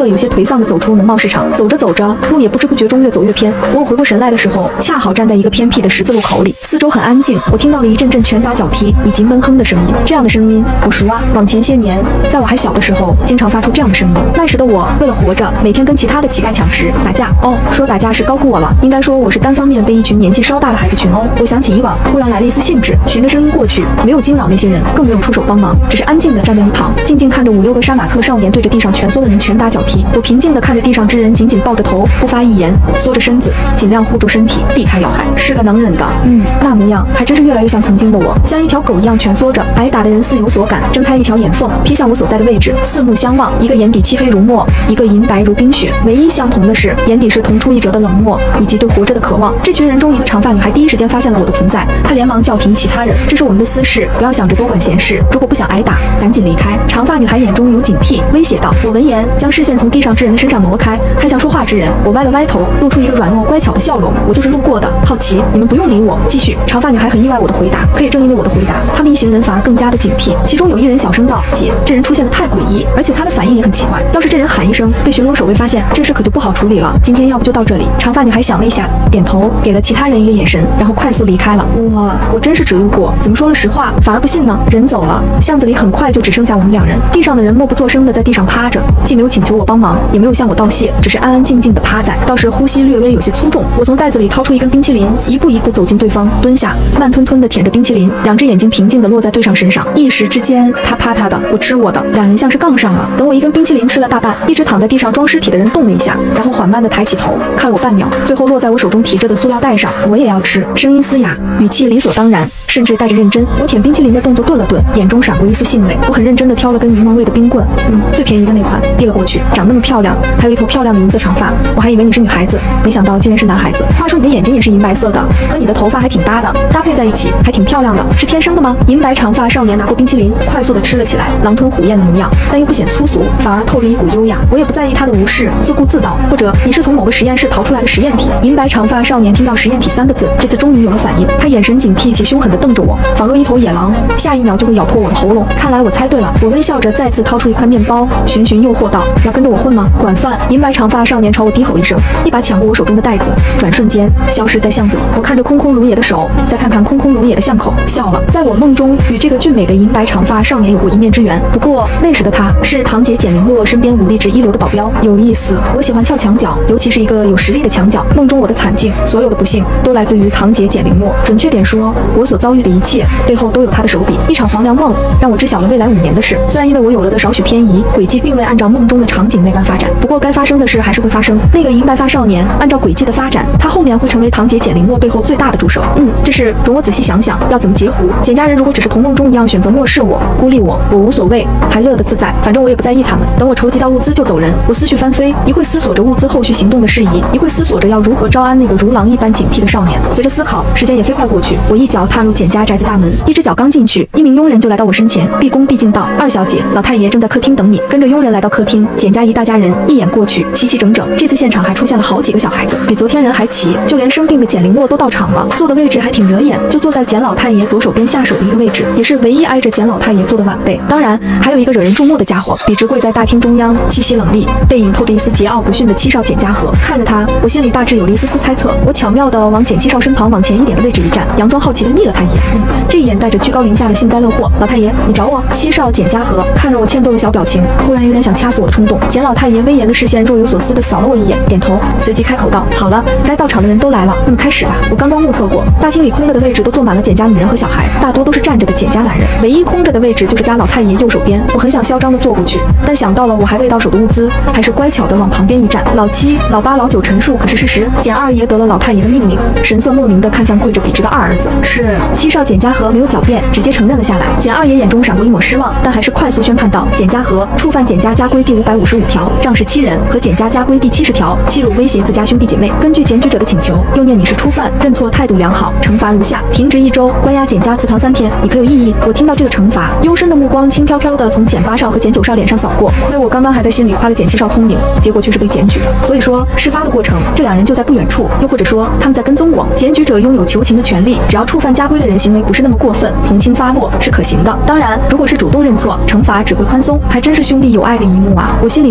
丧地走出农贸市场。走着走着，路也不知不觉中越走越偏。等我回过神来的时候，恰好站在一个偏僻的十字路口里，四周很安静。我听到了一阵阵拳打脚踢以及闷哼的声音。这样的声音我熟啊，往前些年，在我还小的时候，经常发出这样的声音。那时的我为了活着，每天跟其他的乞丐抢食、打架。哦，说打架是高估我了，应该说我是单方面被一群年纪稍大的孩子群殴。我想起以往，忽然来了一丝兴致，循着声音过去，没有惊扰那些人，更没有出手帮忙，只是安静地站在一旁，静静看着五六个杀马特少年对着地上蜷缩的人拳打脚踢。我平静地看着地上之人，紧紧抱着头，不发一言，缩着身子，尽量护住身体，避开要害。是个能忍的，嗯，那模样还真是越来越像曾经的我，像一条狗一样蜷缩着。挨打的人似有所感，睁开一条眼缝，瞥向我所在的位置，四目相望，一个眼底漆黑如墨，一个银白如冰雪。唯一相同的是，眼底是同出一辙的冷漠以及对活着的渴望。这群人中，一个长发女孩第一时间发现了我的存在，她连忙叫停其他人，这是我们的私事，不要想着多管闲事，如果不想挨打，赶紧离开。长发女孩眼中有警惕，威胁道。我闻言，将视线从地上之人的身上挪开，看向说话之人。我歪了歪头，露出一个软糯乖巧的笑容。我就是路过的，好奇，你们不用理我。继续。长发女孩很意外我的回答，可也正因为我的回答，他们一行人反而更加的警惕。其中有一人小声道：“姐，这人出现的太诡异，而且他的反应也很奇怪。要是这人喊一声，被巡逻守卫发现，这事可就不好处理了。今天要不就到这里。”长发女孩想了一下，点头，给了其他人一个眼神，然后快速离开了。我我真是只路过，怎么说了实话，反而不信呢？人走了，巷子里很快就只剩下我们两人。地上的人默不作声的在地上趴着，既没有请求我帮忙，也没有向我道谢，只是安安静静的趴在。倒是呼吸略微有些粗重。我从袋子里掏出一根冰淇淋，一步一步走进对方，蹲下，慢吞吞的舔着冰淇淋，两只眼睛平静的落在对上身上。一时之间，他趴他的，我吃我的，两人像是杠上了。等我一根冰淇淋吃了大半，一直躺在地上装尸体的人动了一下，然后缓慢的抬起头，看了我半秒，最后落在我手中提着的塑料袋上。我也要吃，声音嘶哑，语气理所当然，甚至带着认真。我舔冰淇淋的动作顿了顿，眼中闪过一丝兴味。我很认真的挑了根柠檬味的冰棍，嗯，最便宜的那款，递了过去。长那么漂亮，还有一头漂亮的银色长发，我还以为你是女孩子，没想到竟然是男孩子。话说你的眼睛也是银白色的，和你的头发还挺搭的，搭配在一起还挺漂亮的，是天生的吗？银白长发少年拿过冰淇淋，快速的吃了起来，狼吞虎咽的模样，但又不显粗俗，反而透着一股优雅。我也不在意他的无视，自顾自道，或者你是从某个实验室逃出来的实验体。银白长发少年听到实验体三个字，这次终于有了反应，他眼神警惕且凶狠地瞪着我，仿若一头野狼，下一秒就会咬破我的喉咙。看来我猜对了，我微笑着再次掏出一块面包，循循诱惑道：“要跟着我混吗？管饭！”银白长发少年朝我低吼一声，一把抢过我手中的袋子，转瞬间消失在巷子里。我看着空空如也的手，再看看空空如也的巷口，笑了。在我梦中，与这个俊美的银白长发少年有过一面之缘，不过那时的他是堂姐简玲珞身边武力值一流的保镖。有意思，我喜欢撬墙角，尤其是一个有实力的墙角。梦中我的惨境，所有的不幸，都来自于堂姐简玲珞。准确点说，我所遭遇的一切背后都有她的手笔。一场黄粱梦让我知晓了未来五年的事，虽然因为我有了的少许偏移，轨迹并未按照梦中的场景那般发展，不过该发生的事还是会发生。那个银白发少年按照轨迹的发展，他后面会成为堂姐简玲珞背后最大的助手。嗯，这是容我仔细想想要怎么截胡。简家人如果只是同梦中一样选择漠视我、孤立我，我无所谓，还乐得自在，反正我也不在意他们。等我筹集到物资就走人。我思绪翻飞，一会思索着物资后续行动的事宜，一会思索着要如何招安那个如狼一般警惕的少年。随着思考，时间也飞快过去，我一脚踏入简家宅子大门，一只脚刚进去，一名佣人就来到我身前，毕恭毕敬道：“二小姐，老太爷正在客厅等你。”跟着佣人来到客厅，简家一大家人一眼过去，齐齐整整。这次现场还出现了好几个小孩子，比昨天人还齐，就连生病的简玲珞都到场了。坐的位置还挺惹眼，就坐在简老太爷左手边下手的一个位置，也是唯一挨着简老太爷坐的晚辈。当然，还有一个惹人注目的家伙，笔直跪在大厅中央，气息冷厉，背影透着一丝桀骜不驯的七少简家和。看着他，我心里大致有了一丝丝猜测。我巧妙地往简七少身旁往前一点的位置一站，佯装好奇地睨了他一眼。嗯，这一眼带着居高临下的幸灾乐祸。老太爷，你找我？七少简家和看着我欠揍的小表情，忽然有点想掐死我的冲动。简老太爷威严的视线若有所思地扫了我一眼，点头，随即开口道：“好了，该到场的人都来了，那么开始吧。”我刚刚目测过，大厅里空着的位置都坐满了简家女人和小孩，大多都是站着的简家男人，唯一空着的位置就是家老太爷右手边。我很想嚣张地坐过去，但想到了我还未到手的物资，还是乖巧地往旁边一站。老七、老八、老九陈述可是事实，简二爷得了老太爷的命令，神色莫名地看向跪着笔直的二儿子。是。七少简家和没有狡辩，直接承认了下来。简二爷眼中闪过一抹失望，但还是快速宣判道：“简家和触犯简家家规第五百五十五条，仗势欺人，和简家家规第七十条，欺辱威胁自家兄弟姐妹。根据检举者的请求，又念你是初犯，认错态度良好，惩罚如下：停职一周，关押简家祠堂三天。你可有异议？”我听到这个惩罚，幽深的目光轻飘飘地从简八少和简九少脸上扫过。亏我刚刚还在心里夸了简七少聪明，结果却是被检举的。所以说，事发的过程，这两人就在不远处，又或者说他们在跟踪我。检举者拥有求情的权利，只要触犯家规的人行为不是那么过分，从轻发落是可行的。当然，如果是主动认错，惩罚只会宽松。还真是兄弟有爱的一幕啊！我心里有点遗憾，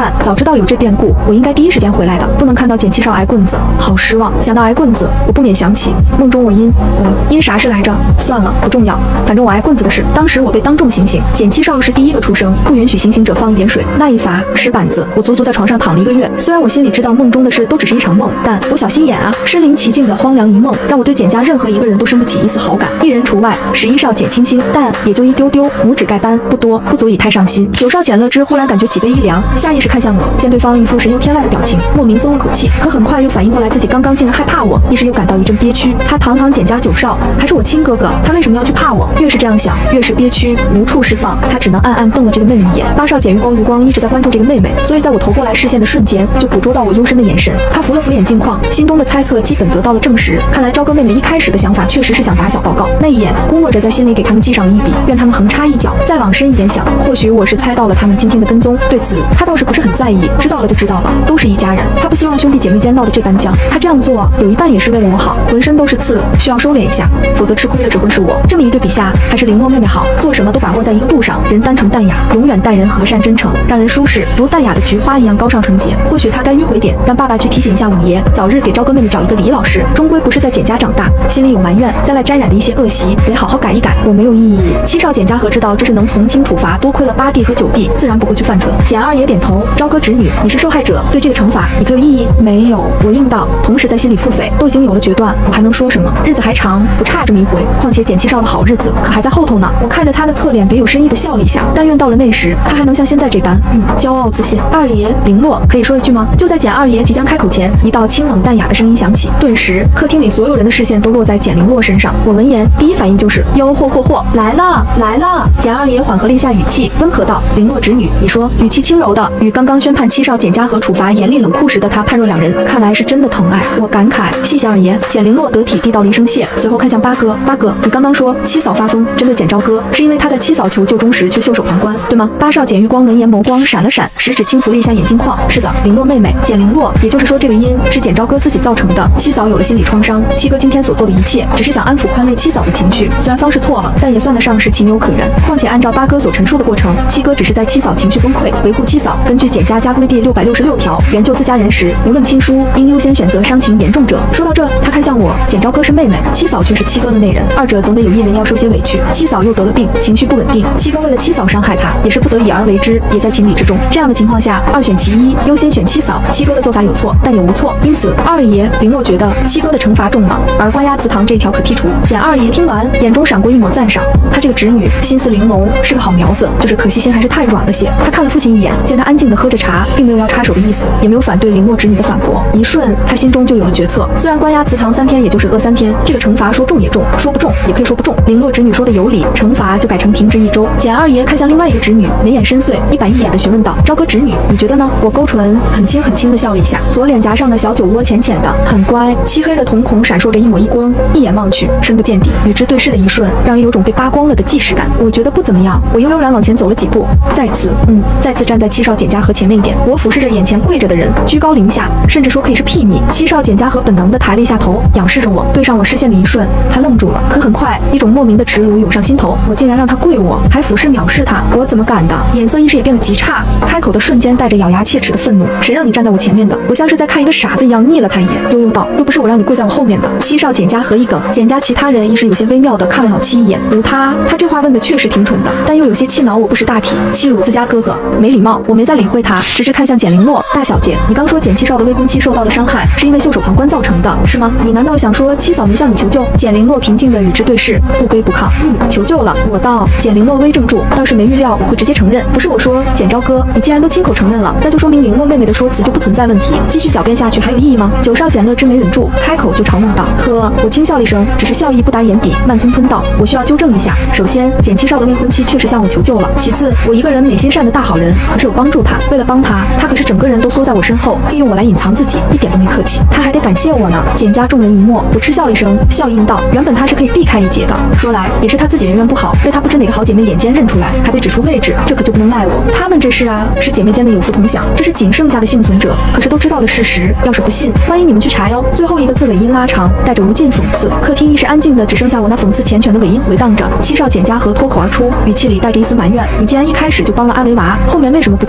看，早知道有这变故，我应该第一时间回来的，不能看到简七少挨棍子，好失望。想到挨棍子，我不免想起梦中我因我因啥事来着？算了，不重要，反正我挨棍子的事。当时我被当众行刑，简七少是第一个出声，不允许行刑者放一点水。那一罚石板子，我足足在床上躺了一个月。虽然我心里知道梦中的事都只是一场梦，但我小心眼啊，身临其境的荒凉一梦，让我对简家任何一个人都生不起一丝好感，一人除外，十一少简清新，但也就一丢丢，拇指盖斑，不多，不足以太上心。九少简乐之忽然感觉脊背一凉，下意识看向我，见对方一副神游天外的表情，莫名松了口气，可很快又反应过来自己刚刚竟然害怕我，一时又感到一阵憋屈。他堂堂简家九少，还是我亲哥哥，他为什么要去怕我？越是这样想，越是憋屈，无处释放，他只能暗暗瞪了这个妹妹一眼。八少简余光余光一直在关注这个妹妹，所以在我投过来视线的瞬间，就捕捉到我幽深的眼神。他扶了扶眼镜框，心中的猜测基本得到了证实。看来朝歌妹妹一开始的想法确实是想打小报告，那一眼估摸着在心里给他们记上了一笔，愿他们横插一脚。再往深一点想，或许我是猜到了他们今天的跟踪，对此他倒是不是很在意，知道了就知道了，都是一家人。他不希望兄弟姐妹间闹得这般僵，他这样做有一半也是为了我好，浑身都是刺，需要收敛一下，否则吃亏的只会是我。这么一对比下，还是凌落妹妹好，做什么都把握在一个度上，人单纯淡雅，永远待人和善真诚，让人舒适，如淡雅的菊花一样高尚纯洁。或许他该迂回点，让爸爸去提醒一下五爷，早日给朝歌妹妹找一个李老师，终归不是在简家长大，心里有埋怨，在外沾染的一些恶习得好好改一改。我没有异议。七少简家和知道这是能从轻处罚，多亏了八弟和九弟，自然不会去犯蠢。简二爷点头，朝歌侄女，你是受害者，对这个惩罚你可有异议？没有，我应道，同时在心里腹诽，都已经有了决断，我还能说什么？日子还长，不差这么一回。况且简七少的好日子可还在后头呢。我看着他的侧脸，别有深意的笑了一下。但愿到了那时，他还能像现在这般，嗯，骄傲自信。二爷凌落，可以说一句吗？就在简二爷即将开口前，一道清冷淡雅的声音响起，顿时客厅里所有人的视线都落在简凌落身上。我闻言，第一反应就是哟嚯嚯嚯，来了来了！简二爷缓和了一下语气，温和道：“凌落侄女，你说。”语气轻柔的，与刚刚宣判七少简家和处罚严厉冷酷时的他判若两人。看来是真的疼爱。我感慨，谢谢二爷。简凌落得体递道了一声谢，随后看向八哥，八哥，你刚刚说七嫂发疯，针对简朝歌，是因为他在七嫂求救中时却袖手旁观，对吗？八少简玉光闻言眸光闪了闪，食指轻抚了一下眼镜框。是的，凌落妹妹，简凌落，也就是说这个因是简朝歌自己造成的。七嫂有了心理创伤，七哥今天所做的一切，只是想安抚宽慰七嫂的情绪，虽然方式错了，但也算得上是情有可原。况且按照八哥所陈述的过程，七哥只是在七嫂情绪崩溃，维护七嫂。根据简家家规第六百六十六条，援救自家人时，无论亲疏，应优先选择伤情严重者。说到这，他看向我，简朝歌是妹妹，七嫂却是七哥的内人，二者总得有一人要受些委屈。七嫂又得了病，情绪不稳定，七哥为了七嫂伤害她，也是不得已而为之，也在情理之中。这样的情况下，二选其一，优先选七嫂。七哥的做法有错，但也无错，因此二爷凌落觉得七哥的惩罚重了，而关押祠堂这条可剔除。简二爷听完，眼中闪过一抹赞赏，他这个侄女心思玲珑，是个好苗子，就是可惜心还是太软了些。他看了父亲一眼，见他安静地喝着茶，并没有要插手的意思，也没有反对凌落侄女的反驳。一瞬，他心中就有了决策。虽然关押祠堂三天，也就是饿三天，这个惩罚说重也重，说不重也可以说不重。凌落侄女说的有理，惩罚就改成停职一周。简二爷看向另外一个侄女，眉眼深邃，一板一眼地询问道：“朝歌侄女，你觉得呢？”我勾唇，很轻很轻地笑了一下，左脸颊上的小酒窝浅浅的，很乖。漆黑的瞳孔闪烁着一抹异光，一眼望去，深不见底。与之对视的一瞬，让人有种被扒光了的既视感。我觉得不怎么样。我悠悠然往前走了几步，再次，嗯，再次站在七少简家和前面一点。我俯视着眼前跪着的人，居高临下，甚至说可以是睥睨。七少简家和本能地抬了一下头，仰视着我。对上我视线的一瞬，他愣住了。可很快，一种莫名的耻辱涌上心头。我竟然让他跪我，还俯视藐视他，我怎么敢的？眼色一时也变得极差，开口的瞬间带着咬牙切齿的愤怒。谁让你站在我前面的？我像是在看一个傻子一样睨了他一眼，悠悠道：“又不是我让你跪在我后面的。”七少简家和一梗，简家其他人一时有些微妙的看了老七一眼。如他，他这话问的确实挺蠢的，但又有些气恼我不识大体，欺辱自家哥哥，没礼貌。我没再理会他，只是看向简凌落，大小姐，你刚说简七少的未婚妻受到的伤害是因为袖手旁观造成的，是吗？你难道想说七嫂没向你求救？简凌落平静的与之对视，不卑不亢。嗯，求救了。我道。简凌落微怔住，倒是没预料我会直接承认。不是我说，简朝歌，你既然都亲口承认了，那就说明凌落妹妹的说辞就不存在问题，继续狡辩下去还有意义吗？九少简乐之没忍住，开口就嘲弄道。呵，我轻笑一声，只是笑意不达眼底，慢吞吞道：“我需要纠正一下。首先，简七少的未婚妻确实向我求救了。其次，我一个人美心善的大好人，可是有帮助她。为了帮她，她可是整个人都缩在我身后，利用我来隐藏自己，一点都没客气。她还得感谢我呢。”简家众人一默，我嗤笑一声，笑应道：“原本她是可以避开一劫的。说来也是她自己人缘不好，被她不知哪个好姐妹眼尖认出来，还被指出位置，这可就不能赖我。她们这事啊，是姐妹间的有福同享，这是仅剩下的幸存者，可是都知道的事实。要是不信，欢迎你们去查哟。”最后一个字尾音拉长，带着无尽讽刺。客厅一时安静的只剩下我那讽刺缱绻的尾音回荡着。七少简家和脱口而出，语气里带着一丝埋怨：“你既然一开始就帮了阿维娃，后面为什么不继续帮？”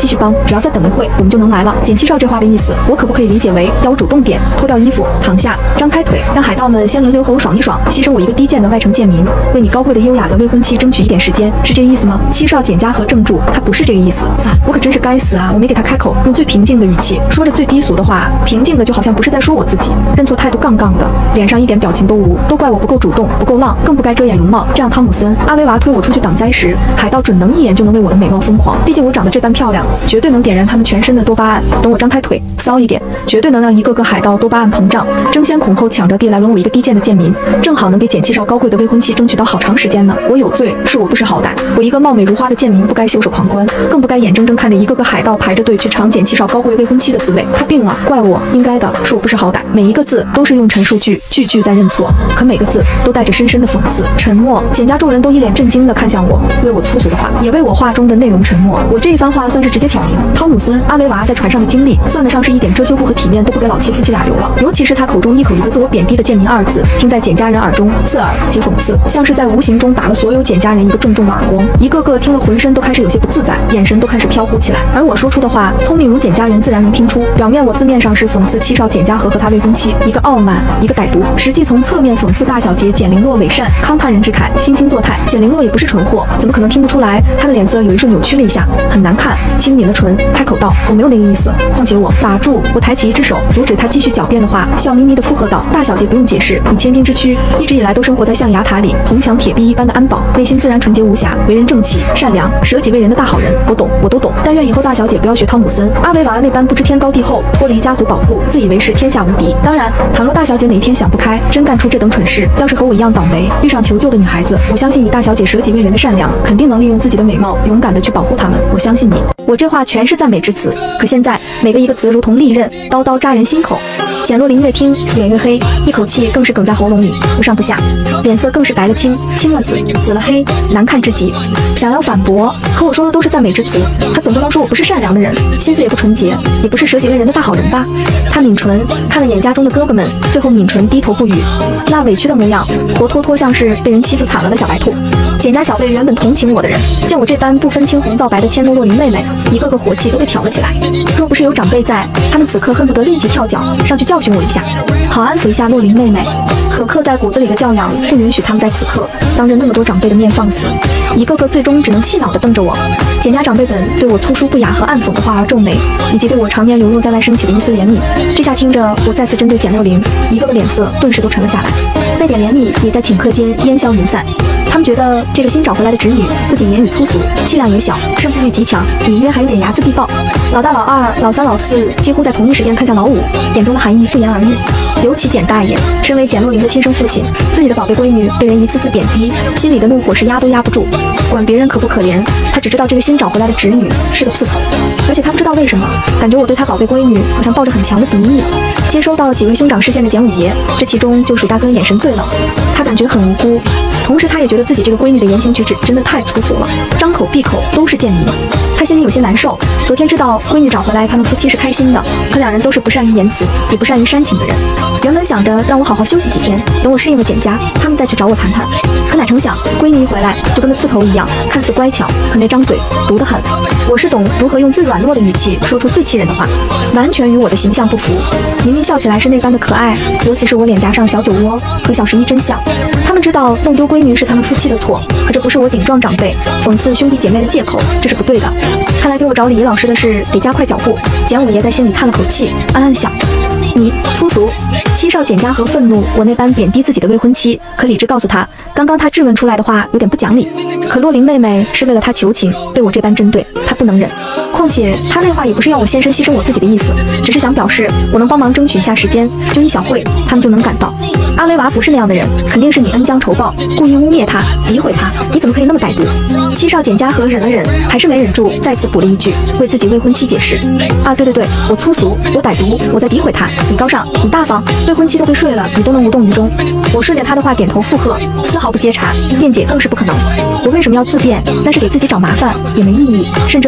只要再等一会，我们就能来了。简七少这话的意思，我可不可以理解为要我主动点，脱掉衣服，躺下，张开腿，让海盗们先轮流和我爽一爽，牺牲我一个低贱的外城贱民，为你高贵的优雅的未婚妻争取一点时间，是这个意思吗？七少、简家和正柱，他不是这个意思。我可真是该死啊！我没给他开口，用最平静的语气说着最低俗的话，平静的就好像不是在说我自己，认错态度杠杠的，脸上一点表情都无，都怪我不够主动，不够浪，更不该遮掩容貌。这样汤姆森、阿维娃推我出去挡灾时，海盗准能一眼就能为我的美貌疯狂。毕竟我长得这般漂亮，绝对能点燃他们全身的多巴胺。等我张开腿，骚一点，绝对能让一个个海盗多巴胺膨胀，争先恐后抢着地来轮我一个低贱的贱民，正好能给简七少高贵的未婚妻争取到好长时间呢。我有罪，是我不识好歹，我一个貌美如花的贱民不该袖手旁观，更不该眼睁睁看着一个个海盗排着队去尝简七少高贵未婚妻的滋味。他病了，怪我，应该的，是我不识好歹。每一个字都是用陈述句，句句在认错，可每个字都带着深深的讽刺。沉默，简家众人都一脸震惊地看向我，为我粗俗的话，也为我话中的内容沉默。我这一番话算是直接挑明，汤姆森、阿维娃在船上的经历，算得上是一点遮羞布和体面都不给老七夫妻俩留了。尤其是他口中一口一个自我贬低的贱民二字，听在简家人耳中刺耳且讽刺，像是在无形中打了所有简家人一个重重的耳光。一个个听了浑身都开始有些不自在，眼神都开始飘忽起来。而我说出的话，聪明如简家人自然能听出，表面我字面上是讽刺七少简家和和他未婚妻，一个傲慢，一个歹毒，实际从侧面讽刺大小姐简玲珞伪善，慷叹人之慨，惺惺作态。简玲珞也不是蠢货，怎么可能听不出来？她的脸色有一瞬扭曲了一下，很难看，轻抿了唇，开口道：“我没有那个意思。”况且我打住，我抬起一只手阻止她继续狡辩的话，笑眯眯地附和道：“大小姐不用解释，你千金之躯，一直以来都生活在象牙塔里，铜墙铁壁一般的安保，内心自然纯洁无瑕，为人正气、善良、舍己为人的大好人。我懂，我都懂。但愿以后大小姐不要学汤姆森、阿维娃那般不知天高地厚，脱离家族保护，自以为是天下无敌。当然，倘若大小姐哪天想不开，真干出这等蠢事，要是和我一样倒霉，遇上求救的女孩子，我相信以大小姐舍己为人的善良，肯定能利用自己的美貌，勇敢地去保护她们。我相信你。”我这话全是赞美之词，可现在每个一个词如同利刃，刀刀扎人心口。简若琳越听脸越黑，一口气更是哽在喉咙里，不上不下，脸色更是白了青，青了紫，紫了黑，难看至极。想要反驳，可我说的都是赞美之词，他总不能说我不是善良的人，心思也不纯洁，也不是舍己为人的大好人吧？他抿唇看了眼家中的哥哥们，最后抿唇低头不语，那委屈的模样，活脱脱像是被人欺负惨了的小白兔。简家小辈原本同情我的人，见我这般不分青红皂白的迁怒若琳妹妹，一个个火气都被挑了起来。若不是有长辈在，他们此刻恨不得立即跳脚上去教训我一下，好安抚一下若琳妹妹。可刻在骨子里的教养不允许他们在此刻当着那么多长辈的面放肆，一个个最终只能气恼地瞪着我。简家长辈本对我粗疏不雅和暗讽的话而皱眉，以及对我常年流落在外升起的一丝怜悯，这下听着我再次针对简若琳，一个个脸色顿时都沉了下来，那点怜悯也在顷刻间烟消云散。他们觉得这个新找回来的侄女不仅言语粗俗，气量也小，胜负欲极强，隐约还有点睚眦必报。老大、老二、老三、老四几乎在同一时间看向老五，眼中的含义不言而喻。尤其简大爷，身为简若琳的亲生父亲，自己的宝贝闺女被人一次次贬低，心里的怒火是压都压不住。管别人可不可怜，他只知道这个新找回来的侄女是个刺头，而且他不知道为什么，感觉我对他宝贝闺女好像抱着很强的敌意。接收到几位兄长视线的简五爷，这其中就属大哥眼神最冷，他感觉很无辜，同时他也觉得自己这个闺女的言行举止真的太粗俗了，张口闭口都是贱民，他心里有些难受。昨天知道闺女找回来，他们夫妻是开心的，可两人都是不善于言辞，也不善于煽情的人。原本想着让我好好休息几天，等我适应了简家，他们再去找我谈谈。可哪成想，闺女一回来就跟个刺头一样，看似乖巧，可那张嘴毒得很。我是懂如何用最软弱的语气说出最气人的话，完全与我的形象不符。明明笑起来是那般的可爱，尤其是我脸颊上小酒窝和小十一真像。他们知道弄丢闺女是他们夫妻的错，可这不是我顶撞长辈、讽刺兄弟姐妹的借口，这是不对的。看来给我找礼仪老师的事得加快脚步。简五爷在心里叹了口气，暗暗想：你粗俗。七少简家和愤怒我那般贬低自己的未婚妻，可理智告诉他，刚刚他质问出来的话有点不讲理。可若琳妹妹是为了他求情，被我这般针对，他不能忍。况且他那话也不是要我献身牺牲我自己的意思，只是想表示我能帮忙争取一下时间，就一小会，他们就能赶到。阿维娃不是那样的人，肯定是你恩将仇报，故意污蔑他、诋毁他，你怎么可以那么歹毒？七少简家和忍了忍，还是没忍住，再次补了一句，为自己未婚妻解释。啊，对对对，我粗俗，我歹毒，我在诋毁他，你高尚，你大方，未婚妻都被睡了，你都能无动于衷。我顺着他的话点头附和，丝毫不接茬，辩解更是不可能。我为什么要自辩？那是给自己找麻烦，也没意义，甚至浪费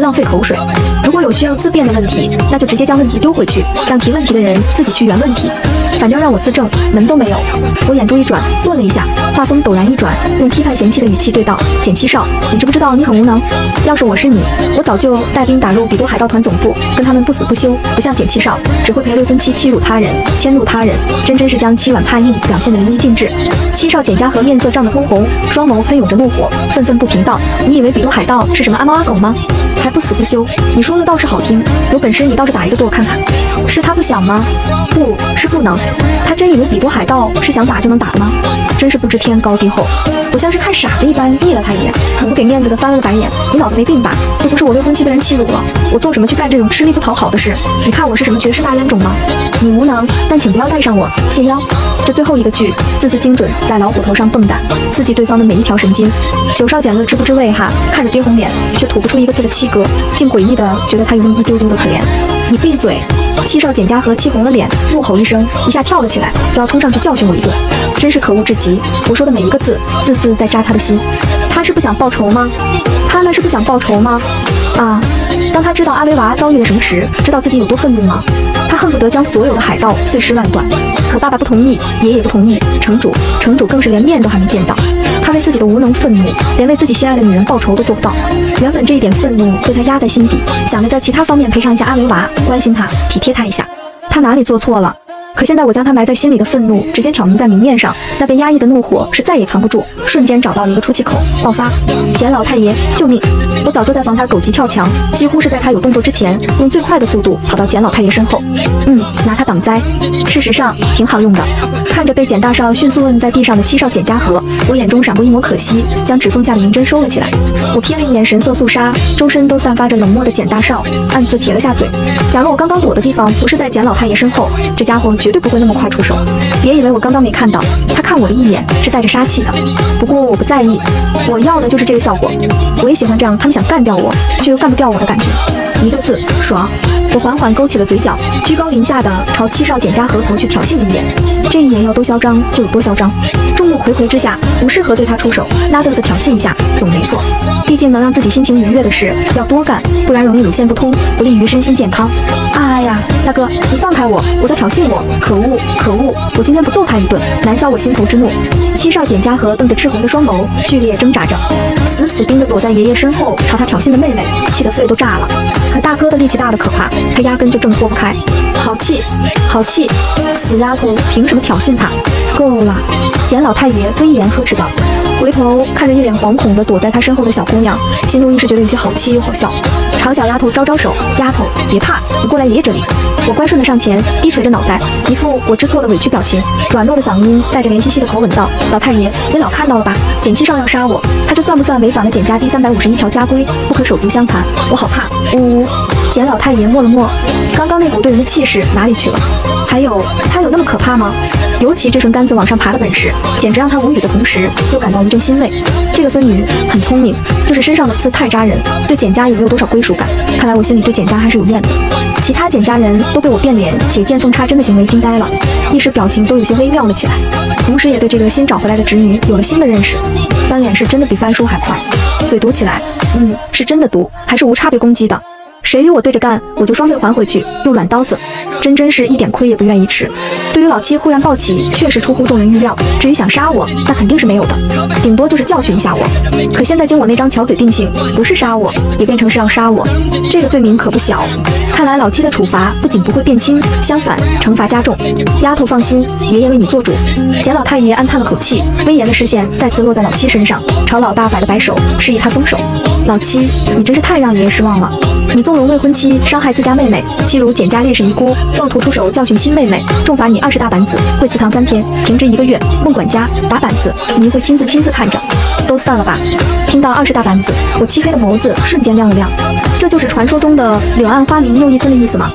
浪费口水。如果有需要自辩的问题，那就直接将问题丢回去，让提问题的人自己去圆问题。反正让我自证，门都没有。我眼珠一转，顿了一下，话锋陡然一转，用批判嫌弃的语气对道：“简七少，你知不知道你很无能？要是我是你，我早就带兵打入比多海盗团总部，跟他们不死不休。不像简七少，只会陪未婚妻欺辱他人，迁怒他人，真真是将欺软怕硬表现得淋漓尽致。”七少简家和面色涨得通红，双眸喷涌着怒火，愤愤不平道：“你以为比多海盗是什么阿猫阿狗吗？还不死不休？你说的倒是好听，有本事你倒是打一个对我看看。是他不想吗？不是不能。他真以为比多海盗是想打就能打的吗？真是不知天高地厚。我像是看傻子一般睨了他一眼，很不给面子的翻了个白眼。你脑子没病吧？又不是我未婚妻被人欺辱了，我做什么去干这种吃力不讨好的事？你看我是什么绝世大冤种吗？你无能，但请不要带上我，谢邀。”这最后一个句字字精准，在老虎头上蹦跶，刺激对方的每一条神经。九少捡乐知不知味哈，看着憋红脸，却吐不出一个字的七哥，竟诡异的觉得他有那么一丢丢的可怜。你闭嘴！七少简家和气红了脸，怒吼一声，一下跳了起来，就要冲上去教训我一顿。真是可恶至极！我说的每一个字，字字在扎他的心。他是不想报仇吗？他那是不想报仇吗？啊！当他知道阿维娃遭遇了什么时，知道自己有多愤怒吗？他恨不得将所有的海盗碎尸万段。可爸爸不同意，爷爷不同意，城主，城主更是连面都还没见到。他为自己的无能愤怒，连为自己心爱的女人报仇都做不到。原本这一点愤怒被他压在心底，想着在其他方面赔偿一下阿维娃，关心他，体贴他一下。他哪里做错了？可现在我将他埋在心里的愤怒直接挑明在明面上，那被压抑的怒火是再也藏不住，瞬间找到了一个出气口，爆发。简老太爷，救命！我早就在防他狗急跳墙，几乎是在他有动作之前，用最快的速度跑到简老太爷身后，嗯，拿他挡灾。事实上挺好用的。看着被简大少迅速摁在地上的七少简家和，我眼中闪过一抹可惜，将指缝下的银针收了起来。我瞥了一眼神色肃杀，周身都散发着冷漠的简大少，暗自撇了下嘴。假如我刚刚躲的地方不是在简老太爷身后，这家伙绝对不会那么快出手。别以为我刚刚没看到，他看我的一眼是带着杀气的。不过我不在意，我要的就是这个效果。我也喜欢这样他们想干掉我，却又干不掉我的感觉。一个字，爽。我缓缓勾起了嘴角，居高临下的朝七少简家和头去挑衅了一眼。这一眼要多嚣张就有多嚣张。众目睽睽之下，不适合对他出手，拉嘚瑟挑衅一下总没错。毕竟能让自己心情愉悦的事要多干，不然容易乳腺不通，不利于身心健康。哎呀，大哥，你放开我，我在挑衅我！可恶，可恶！我今天不揍他一顿，难消我心头之怒。七少简家和瞪着赤红的双眸，剧烈挣扎着，死死盯着躲在爷爷身后朝他挑衅的妹妹，气得肺都炸了。可大哥的力气大的可怕，他压根就挣脱不开。好气，好气！死丫头，凭什么挑衅他？够了！简老太爷威严呵斥道。回头看着一脸惶恐的躲在他身后的小姑娘，心中一时觉得有些好气又好笑，朝小丫头招招手：“丫头，别怕，你过来爷爷这里。”我乖顺的上前，低垂着脑袋，一副我知错的委屈表情，软弱的嗓音带着怜兮兮的口吻道：“老太爷，您老看到了吧？简七少要杀我，他这算不算违反了简家第三百五十一条家规，不可手足相残？我好怕。”呜呜。简老太爷默了默，刚刚那股对人的气势哪里去了？还有，他有那么可怕吗？尤其这顺杆子往上爬的本事，简直让他无语的同时，又感到一阵欣慰。这个孙女很聪明，就是身上的刺太扎人，对简家也没有多少归属感。看来我心里对简家还是有怨的。其他简家人都被我变脸且见缝插针的行为惊呆了，一时表情都有些微妙了起来，同时也对这个新找回来的侄女有了新的认识。翻脸是真的比翻书还快，嘴毒起来，嗯，是真的毒，还是无差别攻击的。谁与我对着干，我就双倍还回去，用软刀子。真真是一点亏也不愿意吃。对于老七忽然暴起，确实出乎众人预料。至于想杀我，那肯定是没有的，顶多就是教训一下我。可现在经我那张巧嘴定性，不是杀我，也变成是要杀我，这个罪名可不小。看来老七的处罚不仅不会变轻，相反惩罚加重。丫头放心，爷爷为你做主。简老太爷暗叹了口气，威严的视线再次落在老七身上，朝老大摆了摆手，示意他松手。老七，你真是太让爷爷失望了。你纵容未婚妻伤害自家妹妹，欺辱简家烈士遗孤，妄图出手教训亲妹妹，重罚你二十大板子，跪祠堂三天，停职一个月。孟管家，打板子，您会亲自亲自看着。都散了吧。听到二十大板子，我漆黑的眸子瞬间亮了亮。这就是传说中的柳暗花明又一村的意思吗？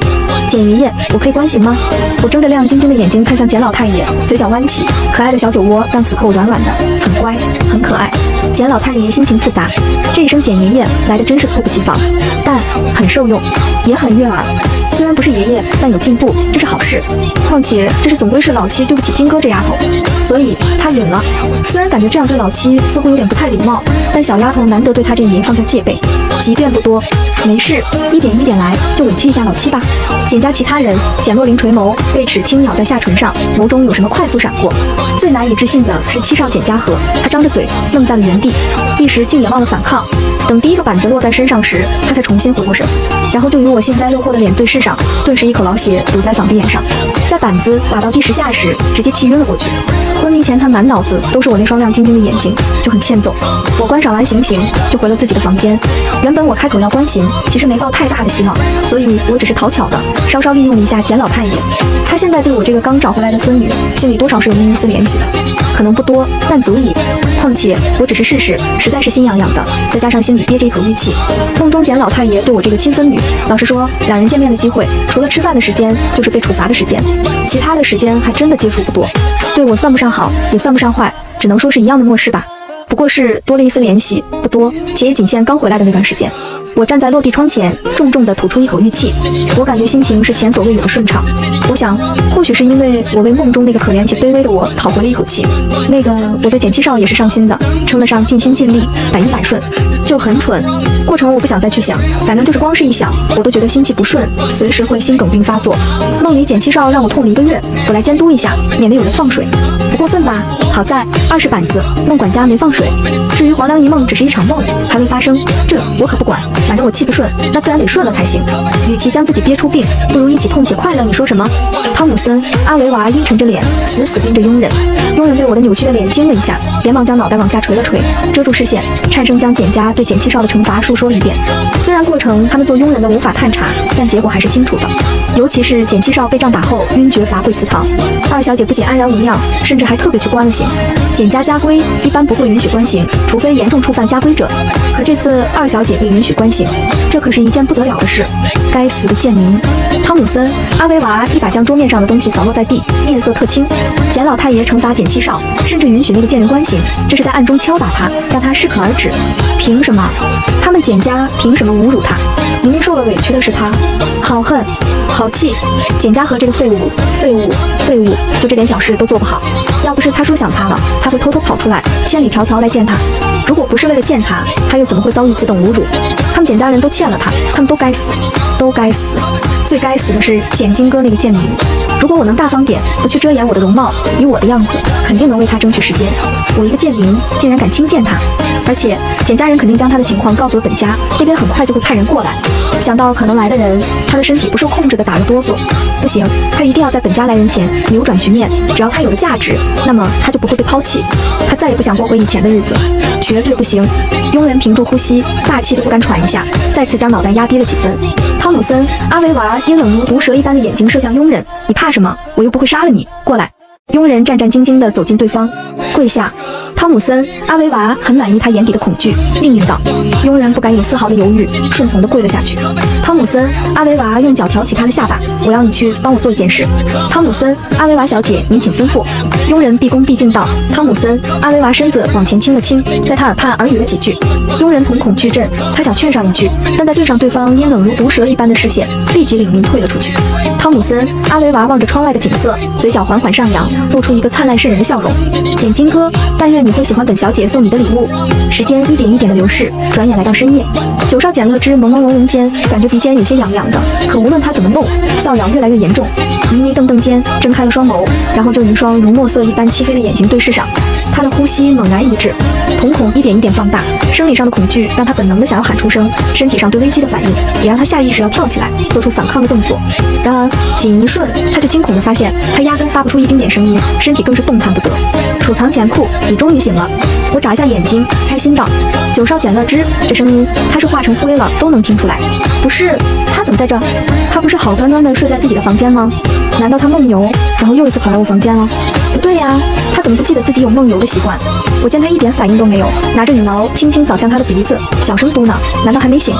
简爷爷，我可以关心吗？我睁着亮晶晶的眼睛看向简老太爷，嘴角弯起，可爱的小酒窝让此刻我软软的，很乖，很可爱。简老太爷心情复杂，这一声简爷爷来的真是猝不及防，但很受用，也很悦耳。虽然不是爷爷，但有进步，这是好事。况且这是总归是老七对不起金哥这丫头，所以他允了。虽然感觉这样对老七似乎有点不太礼貌，但小丫头难得对他这爷放下戒备，即便不多，没事，一点一点来，就委屈一下老七吧。简家其他人，简若琳垂眸，贝齿轻咬在下唇上，眸中有什么快速闪过。最难以置信的是七少简家和，他张着嘴愣在了原地，一时竟也忘了反抗。等第一个板子落在身上时，他才重新回过神，然后就与我幸灾乐祸的脸对视上，顿时一口老血堵在嗓子眼上。在板子打到第十下时，直接气晕了过去。昏迷前他满脑子都是我那双亮晶晶的眼睛，就很欠揍。我观赏完行刑，就回了自己的房间。原本我开口要关心，其实没抱太大的希望，所以我只是讨巧的稍稍利用一下简老太爷。他现在对我这个刚找回来的孙女，心里多少是有那么一丝怜惜的，可能不多，但足以。况且我只是试试，实在是心痒痒的，再加上心里憋着一口郁气。梦中简老太爷对我这个亲孙女，老实说，两人见面的机会，除了吃饭的时间，就是被处罚的时间，其他的时间还真的接触不多。对我算不上好，也算不上坏，只能说是一样的漠视吧。不过是多了一丝怜惜，不多，且也仅限刚回来的那段时间。我站在落地窗前，重重地吐出一口郁气。我感觉心情是前所未有的顺畅。我想，或许是因为我为梦中那个可怜且卑微的我讨回了一口气。那个我对简七少也是上心的，称得上尽心尽力，百依百顺，就很蠢。过程我不想再去想，反正就是光是一想，我都觉得心气不顺，随时会心梗病发作。梦里简七少让我痛了一个月，我来监督一下，免得有人放水。不过分吧？好在二是板子孟管家没放水。至于黄粱一梦只是一场梦，还未发生，这我可不管。反正我气不顺，那自然得顺了才行。与其将自己憋出病，不如一起痛且快乐。你说什么？汤姆森、阿维娃阴沉着脸，死死盯着佣人。佣人对我的扭曲的脸惊了一下，连忙将脑袋往下垂了垂，遮住视线，颤声将简家对简七少的惩罚述说了一遍。虽然过程他们做佣人的无法探查，但结果还是清楚的。尤其是简七少被杖打后晕厥罚跪祠堂，二小姐不仅安然无恙，甚至还特别去关了刑。简家家规一般不会允许关刑，除非严重触犯家规者。可这次二小姐被允许关刑，这可是一件不得了的事。该死的贱民！汤姆森、阿维娃一把将桌面上的东西扫落在地，面色特青。简老太爷惩罚简七少，甚至允许那个贱人关刑，这是在暗中敲打他，让他适可而止。凭什么？他们简家凭什么侮辱他？明明受了委屈的是他，好恨，好气！简家和这个废物，废物，废物，就这点小事都做不好。要不是他叔想他了，他会偷偷跑出来，千里迢迢来见他。如果不是为了见他，他又怎么会遭遇此等侮辱？他们简家人都欠了他，他们都该死，都该死。最该死的是简金哥那个贱民。如果我能大方点，不去遮掩我的容貌，以我的样子，肯定能为他争取时间。我一个贱民，竟然敢轻贱他！而且简家人肯定将他的情况告诉了本家，那边很快就会派人过来。想到可能来的人，他的身体不受控制的打了哆嗦。不行，他一定要在本家来人前扭转局面。只要他有了价值，那么他就不会被抛弃。他再也不想过回以前的日子，绝对不行！佣人屏住呼吸，大气都不敢喘一下，再次将脑袋压低了几分。汤姆森、阿维娃阴冷如毒蛇一般的眼睛射向佣人，你怕什么？我又不会杀了你，过来！佣人战战兢兢地走进对方，跪下。汤姆森、阿维娃很满意他眼底的恐惧，命令道。佣人不敢有丝毫的犹豫，顺从地跪了下去。汤姆森、阿维娃用脚挑起他的下巴，我要你去帮我做一件事。汤姆森、阿维娃小姐，您请吩咐。佣人毕恭毕敬道。汤姆森、阿维娃身子往前倾了倾，在他耳畔耳语了几句。佣人瞳孔巨震，他想劝上一句，但在对上对方阴冷如毒蛇一般的视线，立即领命退了出去。汤姆森、阿维娃望着窗外的景色，嘴角缓缓上扬，露出一个灿烂渗人的笑容。简金哥，但愿你会喜欢本小姐送你的礼物。时间一点一点的流逝，转眼来到深夜。九少简乐之朦朦胧胧间，感觉鼻尖有些痒痒的，可无论他怎么弄，瘙痒越来越严重。迷迷瞪瞪间，睁开了双眸，然后就与一双如墨色一般漆黑的眼睛对视上。他的呼吸猛然一滞，瞳孔一点一点放大，生理上的恐惧让他本能的想要喊出声，身体上对危机的反应也让他下意识要跳起来，做出反抗的动作。然而仅一瞬，他就惊恐地发现，他压根发不出一丁点声音，身体更是动弹不得。储藏钱库，你终于醒了！我眨一下眼睛，开心道：“九少简乐之，这声音他是化成灰了都能听出来。不是，他怎么在这？他不是好端端的睡在自己的房间吗？难道他梦游，然后又一次跑来我房间了？不对呀，他怎么不记得自己有梦游的习惯？我见他一点反应都没有，拿着羽毛轻轻扫向他的鼻子，小声嘟囔：难道还没醒？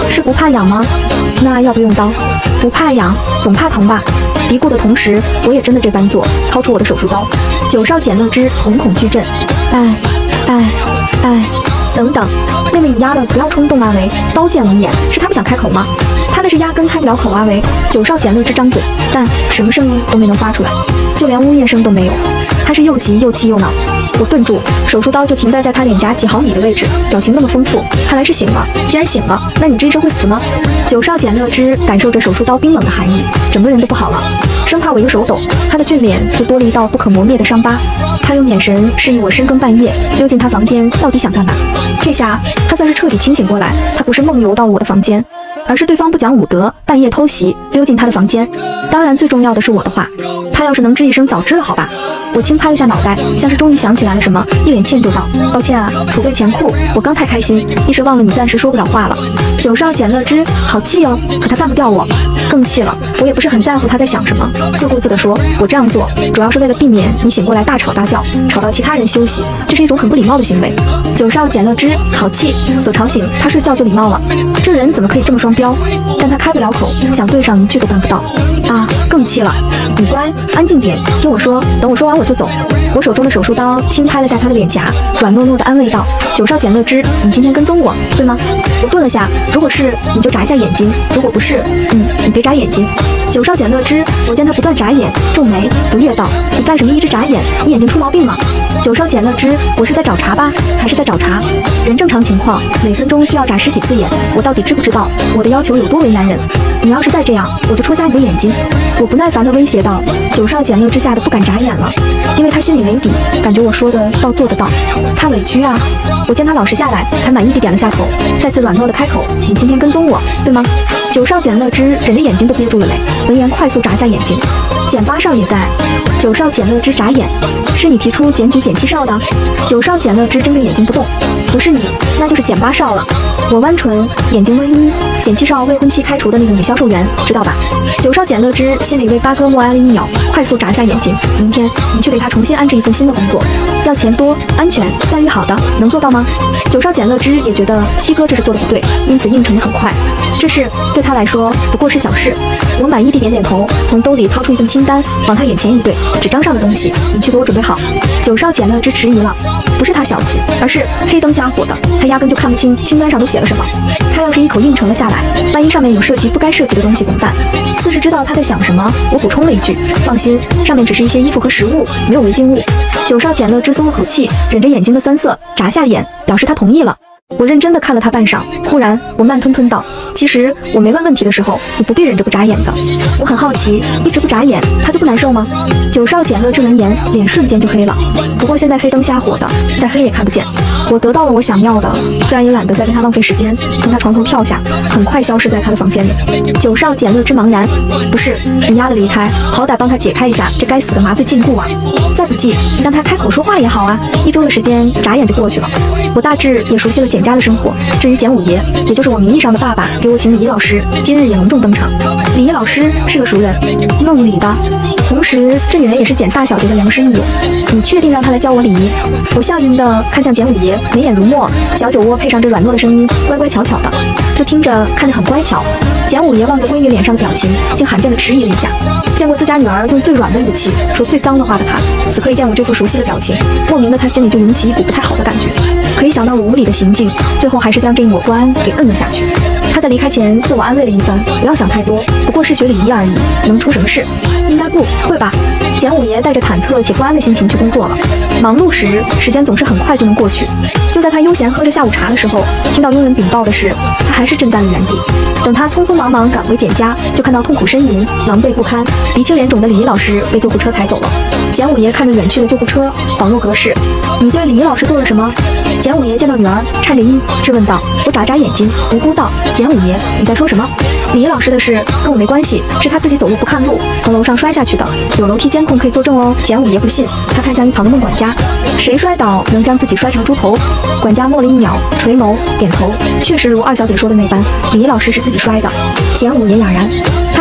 是不怕痒吗？那要不用刀？不怕痒，总怕疼吧？嘀咕的同时，我也真的这般做，掏出我的手术刀。九少简乐之瞳孔巨震，哎，哎，哎，等等，妹妹你丫的不要冲动啊喂！刀剑无眼，是他们想开口吗？他那是压根开不了口啊喂！九少简乐之张嘴，但什么声音都没能发出来，就连呜咽声都没有。他是又急又气又恼。我顿住，手术刀就停在在他脸颊几毫米的位置，表情那么丰富，看来是醒了。既然醒了，那你这一生会死吗？九少简乐之感受着手术刀冰冷的寒意，整个人都不好了，生怕我一个手抖，他的俊脸就多了一道不可磨灭的伤疤。他用眼神示意我深更半夜溜进他房间，到底想干嘛？这下他算是彻底清醒过来，他不是梦游到了我的房间，而是对方不讲武德，半夜偷袭溜进他的房间。当然最重要的是我的话，他要是能吱一声早知了好吧。我轻拍了下脑袋，像是终于想起来了什么，一脸歉疚道：“抱歉啊，储备钱库，我刚太开心，一时忘了你暂时说不了话了。”九少简乐之好气哦，可他干不掉我，更气了。我也不是很在乎他在想什么，自顾自地说：“我这样做主要是为了避免你醒过来大吵大叫，吵到其他人休息，这是一种很不礼貌的行为。”九少简乐之好气，所吵醒他睡觉就礼貌了，这人怎么可以这么双标？但他开不了口，想对上一句都办不到。啊，更气了！你乖，安静点，听我说，等我说完我就走。我手中的手术刀轻拍了下他的脸颊，软糯糯的安慰道：“九少简乐之，你今天跟踪我，对吗？”我顿了下，如果是，你就眨一下眼睛；如果不是，嗯，你别眨眼睛。九少简乐之，我见他不断眨眼，皱眉，不悦道：“你干什么一直眨眼？你眼睛出毛病了？”九少简乐之，我是在找茬吧，还是在找茬？人正常情况，每分钟需要眨十几次眼，我到底知不知道我的要求有多为难人？你要是再这样，我就戳瞎你的眼睛！我不耐烦地威胁道。九少简乐之吓得不敢眨眼了，因为他心里没底，感觉我说的到做得到。他委屈啊！我见他老实下来，才满意地点了下头，再次软糯地开口：“你今天跟踪我，对吗？”九少简乐之忍着眼睛都憋住了泪，闻言快速眨下眼睛。简八少也在。九少简乐之眨眼，是你提出检举简七少的？九少简乐之睁着眼睛不动，不是你，那就是简八少了。我弯唇，眼睛微眯，简七少未婚妻开除的那个女销售员，知道吧？九少简乐之心里为八哥默哀了一秒，快速眨下眼睛。明天你去给他重新安置一份新的工作，要钱多，安全，待遇好的，能做到吗？九少简乐之也觉得七哥这是做的不对，因此应承的很快。这事对他来说不过是小事。我满意地点点头，从兜里掏出一份清单，往他眼前一对，纸张上的东西你去给我准备好。九少简乐之迟疑了，不是他小气，而是黑灯瞎火的，他压根就看不清清单上都写了什么。他要是一口应承了下来，万一上面有涉及不该涉及的东西怎么办？似是知道他在想什么，我补充了一句：“放心，上面只是一些衣服和食物，没有违禁物。”九少简乐之松了口气，忍着眼睛的酸涩，眨下眼，表示他同意了。我认真地看了他半晌，忽然我慢吞吞道：“其实我没问问题的时候，你不必忍着不眨眼的。我很好奇，一直不眨眼，他就不难受吗？”九少简乐之闻言，脸瞬间就黑了。不过现在黑灯瞎火的，再黑也看不见。我得到了我想要的，自然也懒得再跟他浪费时间，从他床头跳下，很快消失在他的房间里。九少简乐之茫然，不是你丫的离开，好歹帮他解开一下这该死的麻醉禁锢啊！再不济，让他开口说话也好啊。一周的时间，眨眼就过去了。我大致也熟悉了简家的生活。至于简五爷，也就是我名义上的爸爸，给我请礼仪老师，今日也隆重登场。礼仪老师是个熟人，梦里的，同时这女人也是简大小姐的良师益友。你确定让她来教我礼仪？我笑盈地看向简五爷，眉眼如墨，小酒窝配上这软糯的声音，乖乖巧巧的，就听着看着很乖巧。简五爷望着闺女脸上的表情，竟罕见的迟疑了一下。见过自家女儿用最软的语气说最脏的话的他，此刻一见我这副熟悉的表情，莫名的他心里就涌起一股不太好的感觉。可一想到我无理的行径，最后还是将这一抹不安给摁了下去。他在离开前自我安慰了一番，不要想太多，不过是学礼仪而已，能出什么事？应该不会吧。简五爷带着忐忑且不安的心情去工作了。忙碌时，时间总是很快就能过去。就在他悠闲喝着下午茶的时候，听到佣人禀报的是，他还是震在了原地。等他匆匆忙忙赶回简家，就看到痛苦呻吟、狼狈不堪、鼻青脸肿的礼仪老师被救护车抬走了。简五爷看着远去的救护车，恍若隔世。你对礼仪老师做了什么？简五爷见到女儿，颤着音质问道。我眨眨眼睛，无辜道：简五爷，你在说什么？礼仪老师的事跟我没关系，是他自己走路不看路，从楼上摔下去的，有楼梯监控可以作证哦。简五爷不信，他看向一旁的孟管家，谁摔倒能将自己摔成猪头？管家默了一秒，垂眸点头，确实如二小姐说的那般，礼仪老师是自己摔的。简五爷哑然，他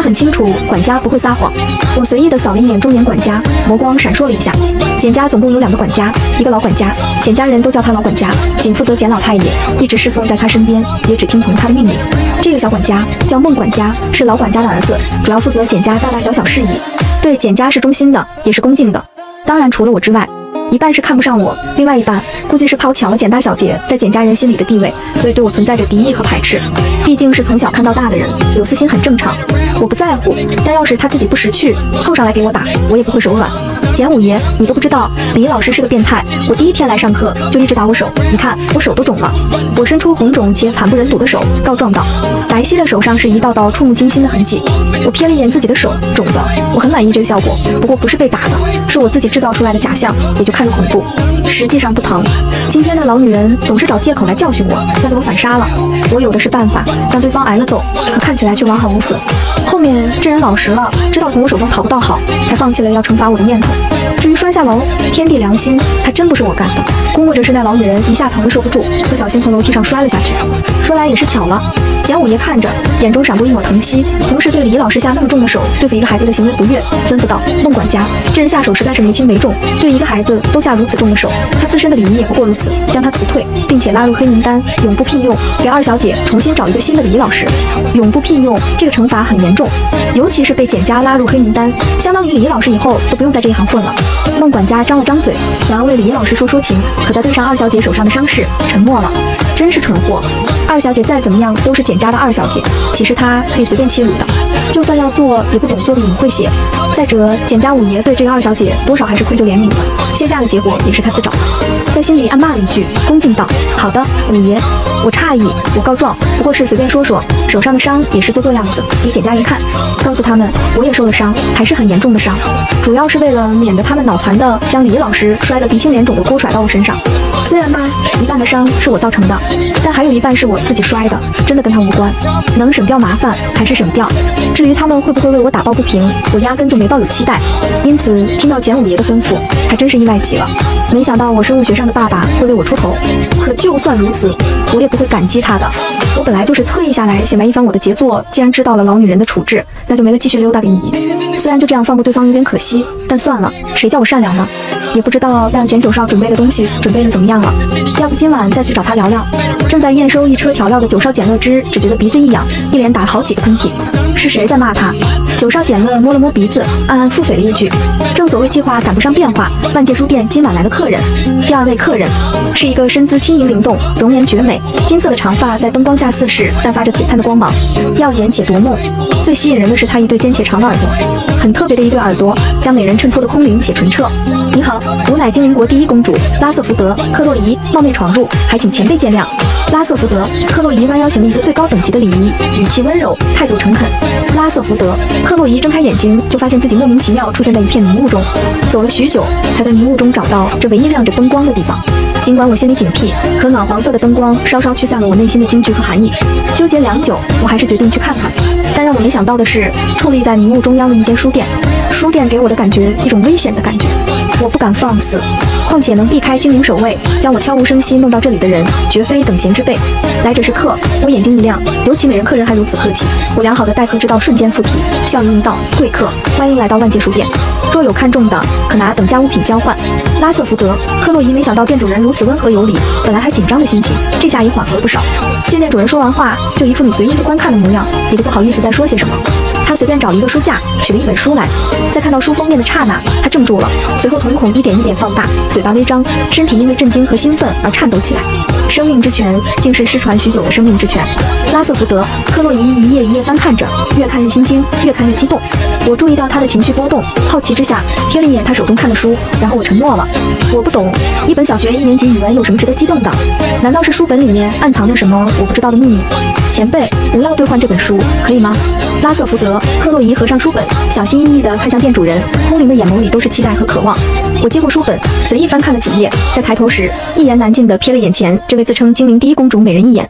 他很清楚管家不会撒谎。我随意的扫了一眼中年管家，眸光闪烁了一下。简家总共有两个管家，一个老管家，简家人都叫他老管家，仅负责简老太爷，一直侍奉在他身边，也只听从他的命令。这个小管家叫孟管家，是老管家的儿子，主要负责简家大大小小事宜，对简家是忠心的，也是恭敬的。当然除了我之外，一半是看不上我，另外一半估计是怕我抢了简大小姐在简家人心里的地位，所以对我存在着敌意和排斥。毕竟是从小看到大的人，有私心很正常，我不在乎。但要是他自己不识趣，凑上来给我打，我也不会手软。简五爷，你都不知道，李老师是个变态。我第一天来上课就一直打我手，你看我手都肿了。我伸出红肿且惨不忍睹的手，告状道。白皙的手上是一道道触目惊心的痕迹。我瞥了一眼自己的手，肿的，我很满意这个效果。不过不是被打的，是我自己制造出来的假象，也就看着恐怖。实际上不疼。今天的老女人总是找借口来教训我，要给我反杀了。我有的是办法，让对方挨了揍，可看起来却完好无损。后面这人老实了，知道从我手中讨不到好，才放弃了要惩罚我的念头。至于摔下楼，天地良心，还真不是我干的。估摸着是那老女人一下疼得受不住，不小心从楼梯上摔了下去。说来也是巧了，简五爷看着，眼中闪过一抹疼惜，同时对李老师下那么重的手对付一个孩子的行为不悦，吩咐道：孟管家，这人下手实在是没轻没重，对一个孩子都下如此重的手，他自身的礼仪也不过如此，将他辞退，并且拉入黑名单，永不聘用，给二小姐重新找一个新的李老师。永不聘用这个惩罚很严重，尤其是被简家拉入黑名单，相当于李老师以后都不用在这一行混了。孟管家张了张嘴，想要为李老师说说情，可在对上二小姐手上的伤势，沉默了。真是蠢货！二小姐再怎么样都是简家的二小姐，其实她可以随便欺辱的，就算要做，也不懂做的隐晦些。再者，简家五爷对这个二小姐多少还是愧疚怜悯的，线下的结果也是他自找的。在心里暗骂了一句，恭敬道：好的，五爷。我诧异，我告状不过是随便说说，手上的伤也是做做样子给简家人看，告诉他们我也受了伤，还是很严重的伤，主要是为了免得他们脑残的将李老师摔得鼻青脸肿的锅甩到我身上。虽然吧，一半的伤是我造成的，但还有一半是我自己摔的，真的跟他无关。能省掉麻烦还是省掉。至于他们会不会为我打抱不平，我压根就没抱有期待。因此听到简五爷的吩咐，还真是意外极了。没想到我生物学上的爸爸会为我出头，可就算如此，我也不会感激他的。我本来就是特意下来显摆一番我的杰作，既然知道了老女人的处置，那就没了继续溜达的意义。虽然就这样放过对方有点可惜，但算了，谁叫我善良呢？也不知道让简九少准备的东西准备的怎么样了，要不今晚再去找他聊聊。正在验收一车调料的九少简乐之只觉得鼻子一痒，一连打了好几个喷嚏。是谁在骂他？九少简乐摸了摸鼻子，暗暗腹诽了一句：正所谓计划赶不上变化，万界书店今晚来了客人。第二位客人是一个身姿轻盈灵动，容颜绝美，金色的长发在灯光下似是散发着璀璨的光芒，耀眼且夺目。最吸引人的是他一对尖且长的耳朵，很特别的一对耳朵，将美人衬托得空灵且纯澈。你好，吾乃精灵国第一公主拉瑟福德·克洛伊，冒昧闯入，还请前辈见谅。拉瑟福德·克洛伊弯腰行了一个最高等级的礼仪，语气温柔，态度诚恳。拉瑟福德·克洛伊睁开眼睛，就发现自己莫名其妙出现在一片迷雾中，走了许久，才在迷雾中找到这唯一亮着灯光的地方。尽管我心里警惕，可暖黄色的灯光稍稍驱散了我内心的惊惧和寒意。纠结良久，我还是决定去看看。但让我没想到的是，矗立在迷雾中央的一间书店，书店给我的感觉一种危险的感觉，我不敢放肆。况且能避开精灵守卫，将我悄无声息弄到这里的人，绝非等闲之辈。来者是客，我眼睛一亮，尤其美人客人还如此客气，我良好的待客之道瞬间附体，笑意应道：贵客，欢迎来到万界书店。若有看中的，可拿等价物品交换。拉瑟福德·克洛伊没想到店主人如此温和有礼，本来还紧张的心情，这下也缓和了不少。见店主人说完话，就一副你随意观看的模样，也就不好意思再说些什么。他随便找了一个书架，取了一本书来，在看到书封面的刹那，他怔住了，随后瞳孔一点一点放大，嘴巴微张，身体因为震惊和兴奋而颤抖起来。生命之泉竟是失传许久的生命之泉。拉瑟福德·克洛伊一页一页翻看着，越看越心惊，越看越激动。我注意到他的情绪波动，好奇之下瞥了一眼他手中看的书，然后我沉默了。我不懂，一本小学一年级语文有什么值得激动的？难道是书本里面暗藏着什么我不知道的秘密？前辈，不要兑换这本书，可以吗？拉瑟福德·克洛伊合上书本，小心翼翼地看向店主人，空灵的眼眸里都是期待和渴望。我接过书本，随意翻看了几页，在抬头时，一言难尽地瞥了眼前这位自称精灵第一公主美人一眼。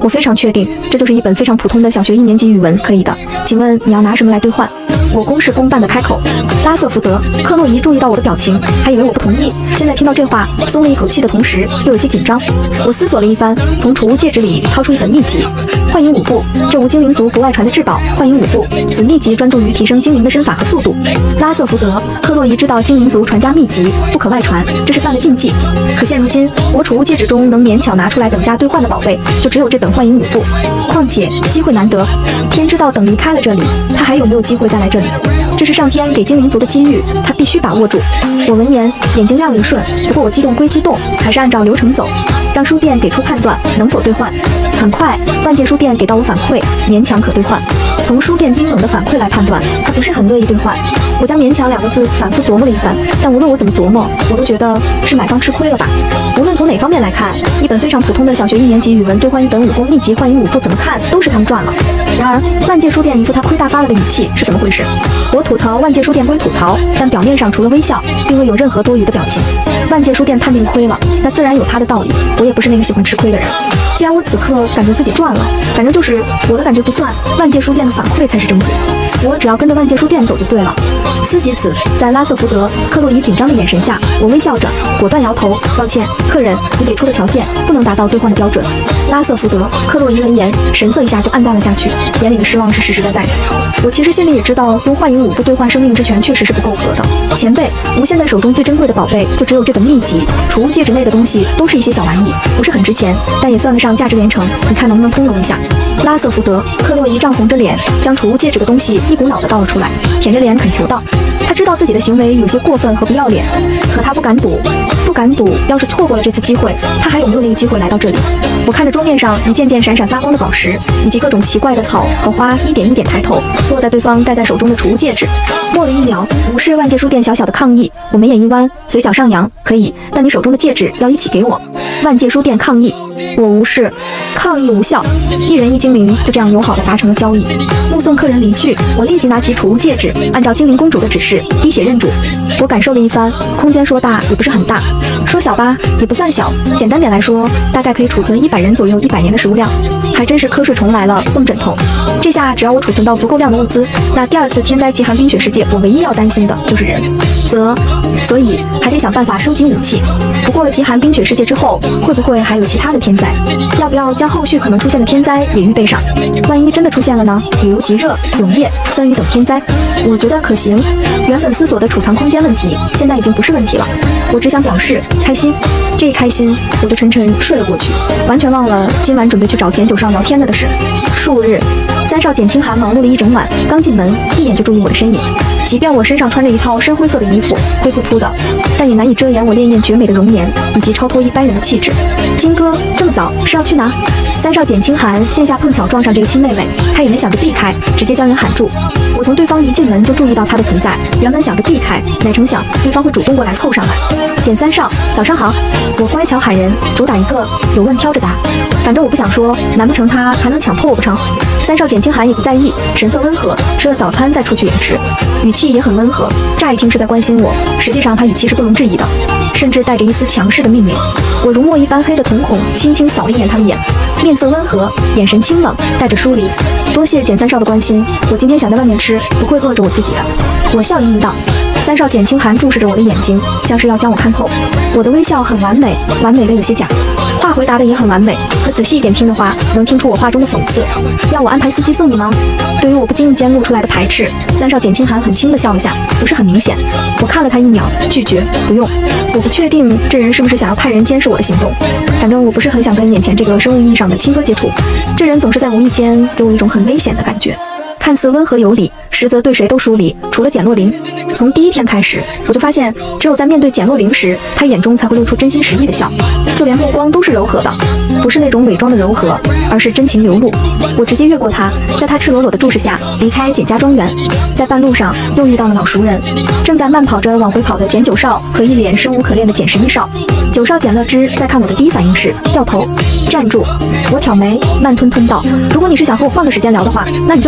我非常确定，这就是一本非常普通的小学一年级语文，可以的。请问你要拿什么来兑换？我公事公办的开口。拉瑟福德，克洛伊注意到我的表情，还以为我不同意。现在听到这话，松了一口气的同时，又有些紧张。我思索了一番，从储物戒指里掏出一本秘籍，幻影舞步，这无精灵族不外传的至宝。幻影舞步，此秘籍专注于提升精灵的身法和速度。拉瑟福德，克洛伊知道精灵族传家秘籍不可外传，这是犯了禁忌。可现如今，我储物戒指中能勉强拿出来等价兑换的宝贝，就只有这本幻影舞步。况且机会难得，天知道等离开了这里，他还有没有机会再来这里？这是上天给精灵族的机遇，他必须把握住。我闻言，眼睛亮了一瞬，不过我激动归激动，还是按照流程走，让书店给出判断，能否兑换。很快，万界书店给到我反馈，勉强可兑换。从书店冰冷的反馈来判断，他不是很乐意兑换。我将勉强两个字反复琢磨了一番，但无论我怎么琢磨，我都觉得是买方吃亏了吧。无论从哪方面来看，一本非常普通的小学一年级语文兑换一本武功秘籍幻影舞步，怎么看都是他们赚了。然而，万界书店一副他亏大发了的语气，是怎么回事？我吐槽万界书店归吐槽，但表面上除了微笑，并未有任何多余的表情。万界书店判定亏了，那自然有他的道理。我也不是那个喜欢吃亏的人。既然我此刻感觉自己赚了，反正就是我的感觉不算，万界书店的反馈才是正解。我只要跟着万界书店走就对了。思及此，在拉瑟福德、克洛伊紧张的眼神下，我微笑着，果断摇头，抱歉，客人，你给出的条件不能达到兑换的标准。拉瑟福德、克洛伊闻言，神色一下就暗淡了下去，眼里的失望是实实在在的。我其实心里也知道，用幻影舞步兑换生命之泉确实是不够格的。前辈，无现在手中最珍贵的宝贝就只有这本秘籍，储物戒指内的东西都是一些小玩意，不是很值钱，但也算得上价值连城。你看能不能通融一下？拉瑟福德、克洛伊涨红着脸，将储物戒指的东西一股脑的倒了出来，舔着脸恳求道。他知道自己的行为有些过分和不要脸，可他不敢赌，不敢赌，要是错过了这次机会，他还有没有那个机会来到这里？我看着桌面上一件件闪闪发光的宝石，以及各种奇怪的草和花，一点一点抬头，落在对方戴在手中的储物戒指。默了一秒，无视万界书店小小的抗议，我眉眼一弯，嘴角上扬，可以，但你手中的戒指要一起给我。万界书店抗议，我无视，抗议无效，一人一精灵就这样友好的达成了交易。目送客人离去，我立即拿起储物戒指，按照精灵公主的指示滴血认主。我感受了一番，空间说大也不是很大，说小吧也不算小，简单点来说，大概可以储存一百人左右一百年的食物量。还真是瞌睡虫来了送枕头，这下只要我储存到足够量的物资，那第二次天灾极寒冰雪世界，我唯一要担心的就是人。则，所以还得想办法收集武器。不过极寒冰雪世界之后，会不会还有其他的天灾？要不要将后续可能出现的天灾也预备上？万一真的出现了呢？比如极热、永夜、酸雨等天灾，我觉得可行。原本思索的储藏空间问题，现在已经不是问题了。我只想表示开心，这一开心，我就沉沉睡了过去，完全忘了今晚准备去找简九少聊天了的事。数日，三少简清寒忙碌了一整晚，刚进门一眼就注意我的身影。即便我身上穿着一套深灰色的衣服，灰扑扑的，但也难以遮掩我潋滟绝美的容颜以及超脱一般人的气质。金哥，这么早是要去哪？三少简清寒线下碰巧撞上这个亲妹妹，他也没想着避开，直接将人喊住。我从对方一进门就注意到她的存在，原本想着避开，哪成想对方会主动过来凑上来。简三少，早上好。我乖巧喊人，主打一个有问挑着答，反正我不想说，难不成他还能抢脱我不成？三少简清寒也不在意，神色温和，吃了早餐再出去也吃，语气也很温和，乍一听是在关心我，实际上他语气是不容置疑的，甚至带着一丝强势的命令。我如墨一般黑的瞳孔轻轻扫了一眼他的眼，面色温和，眼神清冷，带着疏离。多谢简三少的关心，我今天想在外面吃，不会饿着我自己的。我笑盈盈道。三少简清寒注视着我的眼睛，像是要将我看透。我的微笑很完美，完美的有些假。话回答的也很完美，可仔细一点听的话，能听出我话中的讽刺。要我安排司机送你吗？对于我不经意间露出来的排斥，三少简清寒很轻的笑了下，不是很明显。我看了他一秒，拒绝，不用。我不确定这人是不是想要派人监视我的行动，反正我不是很想跟眼前这个生物意义上的亲哥接触。这人总是在无意间给我一种很危险的感觉，看似温和有礼，实则对谁都疏离，除了简若琳。从第一天开始，我就发现，只有在面对简若琳时，他眼中才会露出真心实意的笑，就连目光都是柔和的，不是那种伪装的柔和，而是真情流露。我直接越过他，在他赤裸裸的注视下离开简家庄园，在半路上又遇到了老熟人，正在慢跑着往回跑的简九少和一脸生无可恋的简十一少。九少简乐之在看我的第一反应是掉头站住，我挑眉慢吞吞道：“如果你是想和我换个时间聊的话，那你就走吧。”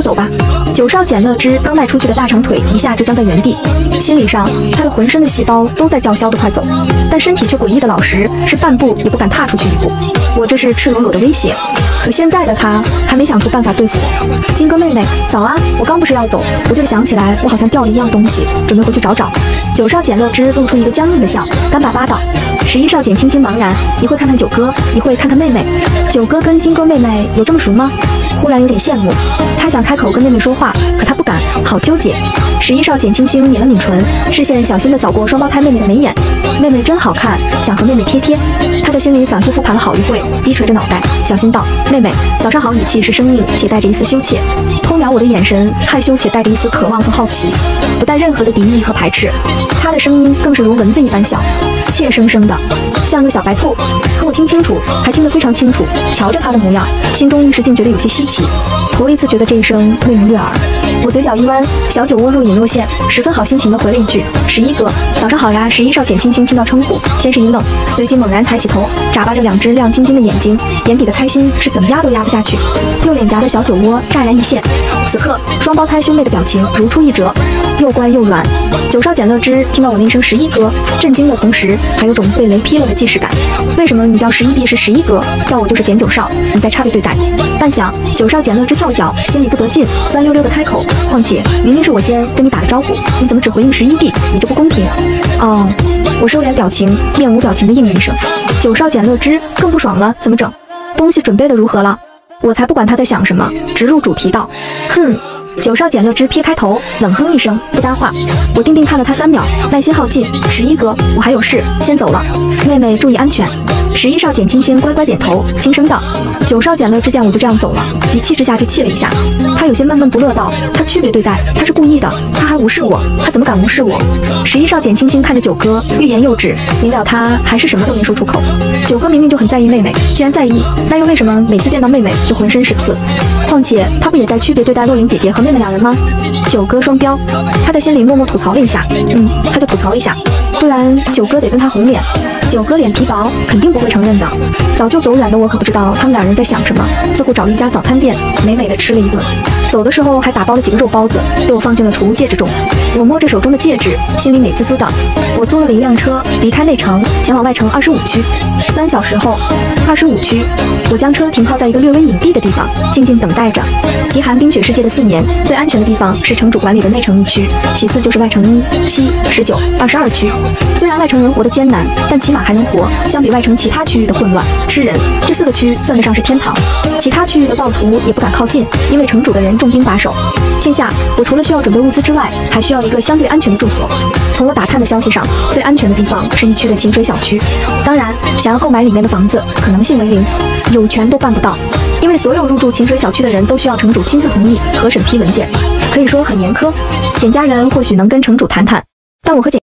九少简乐之刚迈出去的大长腿一下就僵在原地，心理上他的浑身的细胞都在叫嚣的快走，但身体却诡异的老实，是半步也不敢踏出去一步。我这是赤裸裸的威胁，可现在的他还没想出办法对付我。金哥妹妹，早啊！我刚不是要走，我就是想起来我好像掉了一样东西，准备回去找找。九少简乐之露出一个僵硬的笑，干巴巴道。十一少简清心茫然，一会看看九哥，一会看看妹妹。九哥跟金哥妹妹有这么熟吗？忽然有点羡慕，他想开口跟妹妹说话，可他不敢，好纠结。十一少简清心抿了抿唇，视线小心地扫过双胞胎妹妹的眉眼，妹妹真好看，想和妹妹贴贴。他在心里反复复盘了好一会，低垂着脑袋，小心道：“妹妹，早上好。”语气是生硬且带着一丝羞怯，偷瞄我的眼神害羞且带着一丝渴望和好奇，不带任何的敌意和排斥。他的声音更是如蚊子一般小，怯生生的，像个小白兔。可我听清楚，还听得非常清楚。瞧着他的模样，心中一时竟觉得有些稀奇，头一次觉得这一声味如悦耳。我嘴角一弯，小酒窝若隐若现，十分好心情地回了一句：“十一哥，早上好呀。”十一少简清新听到称呼，先是一愣，随即猛然抬起头，眨巴着两只亮晶晶的眼睛，眼底的开心是怎么压都压不下去，右脸颊的小酒窝乍然一现。此刻，双胞胎兄妹的表情如出一辙，又乖又软。九少简乐之听到我那声十一哥，震惊的同时，还有种被雷劈了的既视感。为什么你叫十一弟是十一哥，叫我就是简九少？你在差别对待？半晌，九少简乐之跳脚，心里不得劲，酸溜溜的开口：“况且明明是我先跟你打的招呼，你怎么只回应十一弟？你这不公平。”哦，我收敛表情，面无表情的应了一声。九少简乐之更不爽了，怎么整？东西准备的如何了？我才不管他在想什么，直入主题道：“哼。”九少简乐之撇开头，冷哼一声，不搭话。我定定看了他三秒，耐心耗尽。十一哥，我还有事，先走了。妹妹注意安全。十一少简清新乖乖点头，轻声道。九少简乐之见我就这样走了，一气之下就气了一下。他有些闷闷不乐道：“他区别对待，他是故意的，他还无视我，他怎么敢无视我？”十一少简清新看着九哥，欲言又止，明了他还是什么都没说出口。九哥明明就很在意妹妹，既然在意，那又为什么每次见到妹妹就浑身是刺？况且他不也在区别对待洛琳姐姐和妹妹两人吗？九哥双标，他在心里默默吐槽了一下，嗯，他就吐槽一下，不然九哥得跟他红脸。九哥脸皮薄，肯定不会承认的。早就走远的我可不知道他们两人在想什么，自顾找了一家早餐店，美美的吃了一顿。走的时候还打包了几个肉包子，被我放进了储物戒指中。我摸着手中的戒指，心里美滋滋的。我租了一辆车，离开内城，前往外城二十五区。三小时后，二十五区，我将车停靠在一个略微隐蔽的地方，静静等待着。极寒冰雪世界的四年，最安全的地方是城主管理的内城一区，其次就是外城一、七、十九、二十二区。虽然外城人活得艰难，但起码还能活。相比外城其他区域的混乱、吃人，这四个区算得上是天堂。其他区域的暴徒也不敢靠近，因为城主的人重兵把守。现下，我除了需要准备物资之外，还需要一个相对安全的住所。从我打探的消息上，最安全的地方是一区的晴水小区。当然，想要购买里面的房子，可能性为零，有权都办不到。因为所有入住晴水小区的人都需要城主亲自同意和审批文件，可以说很严苛。简家人或许能跟城主谈谈，但我和简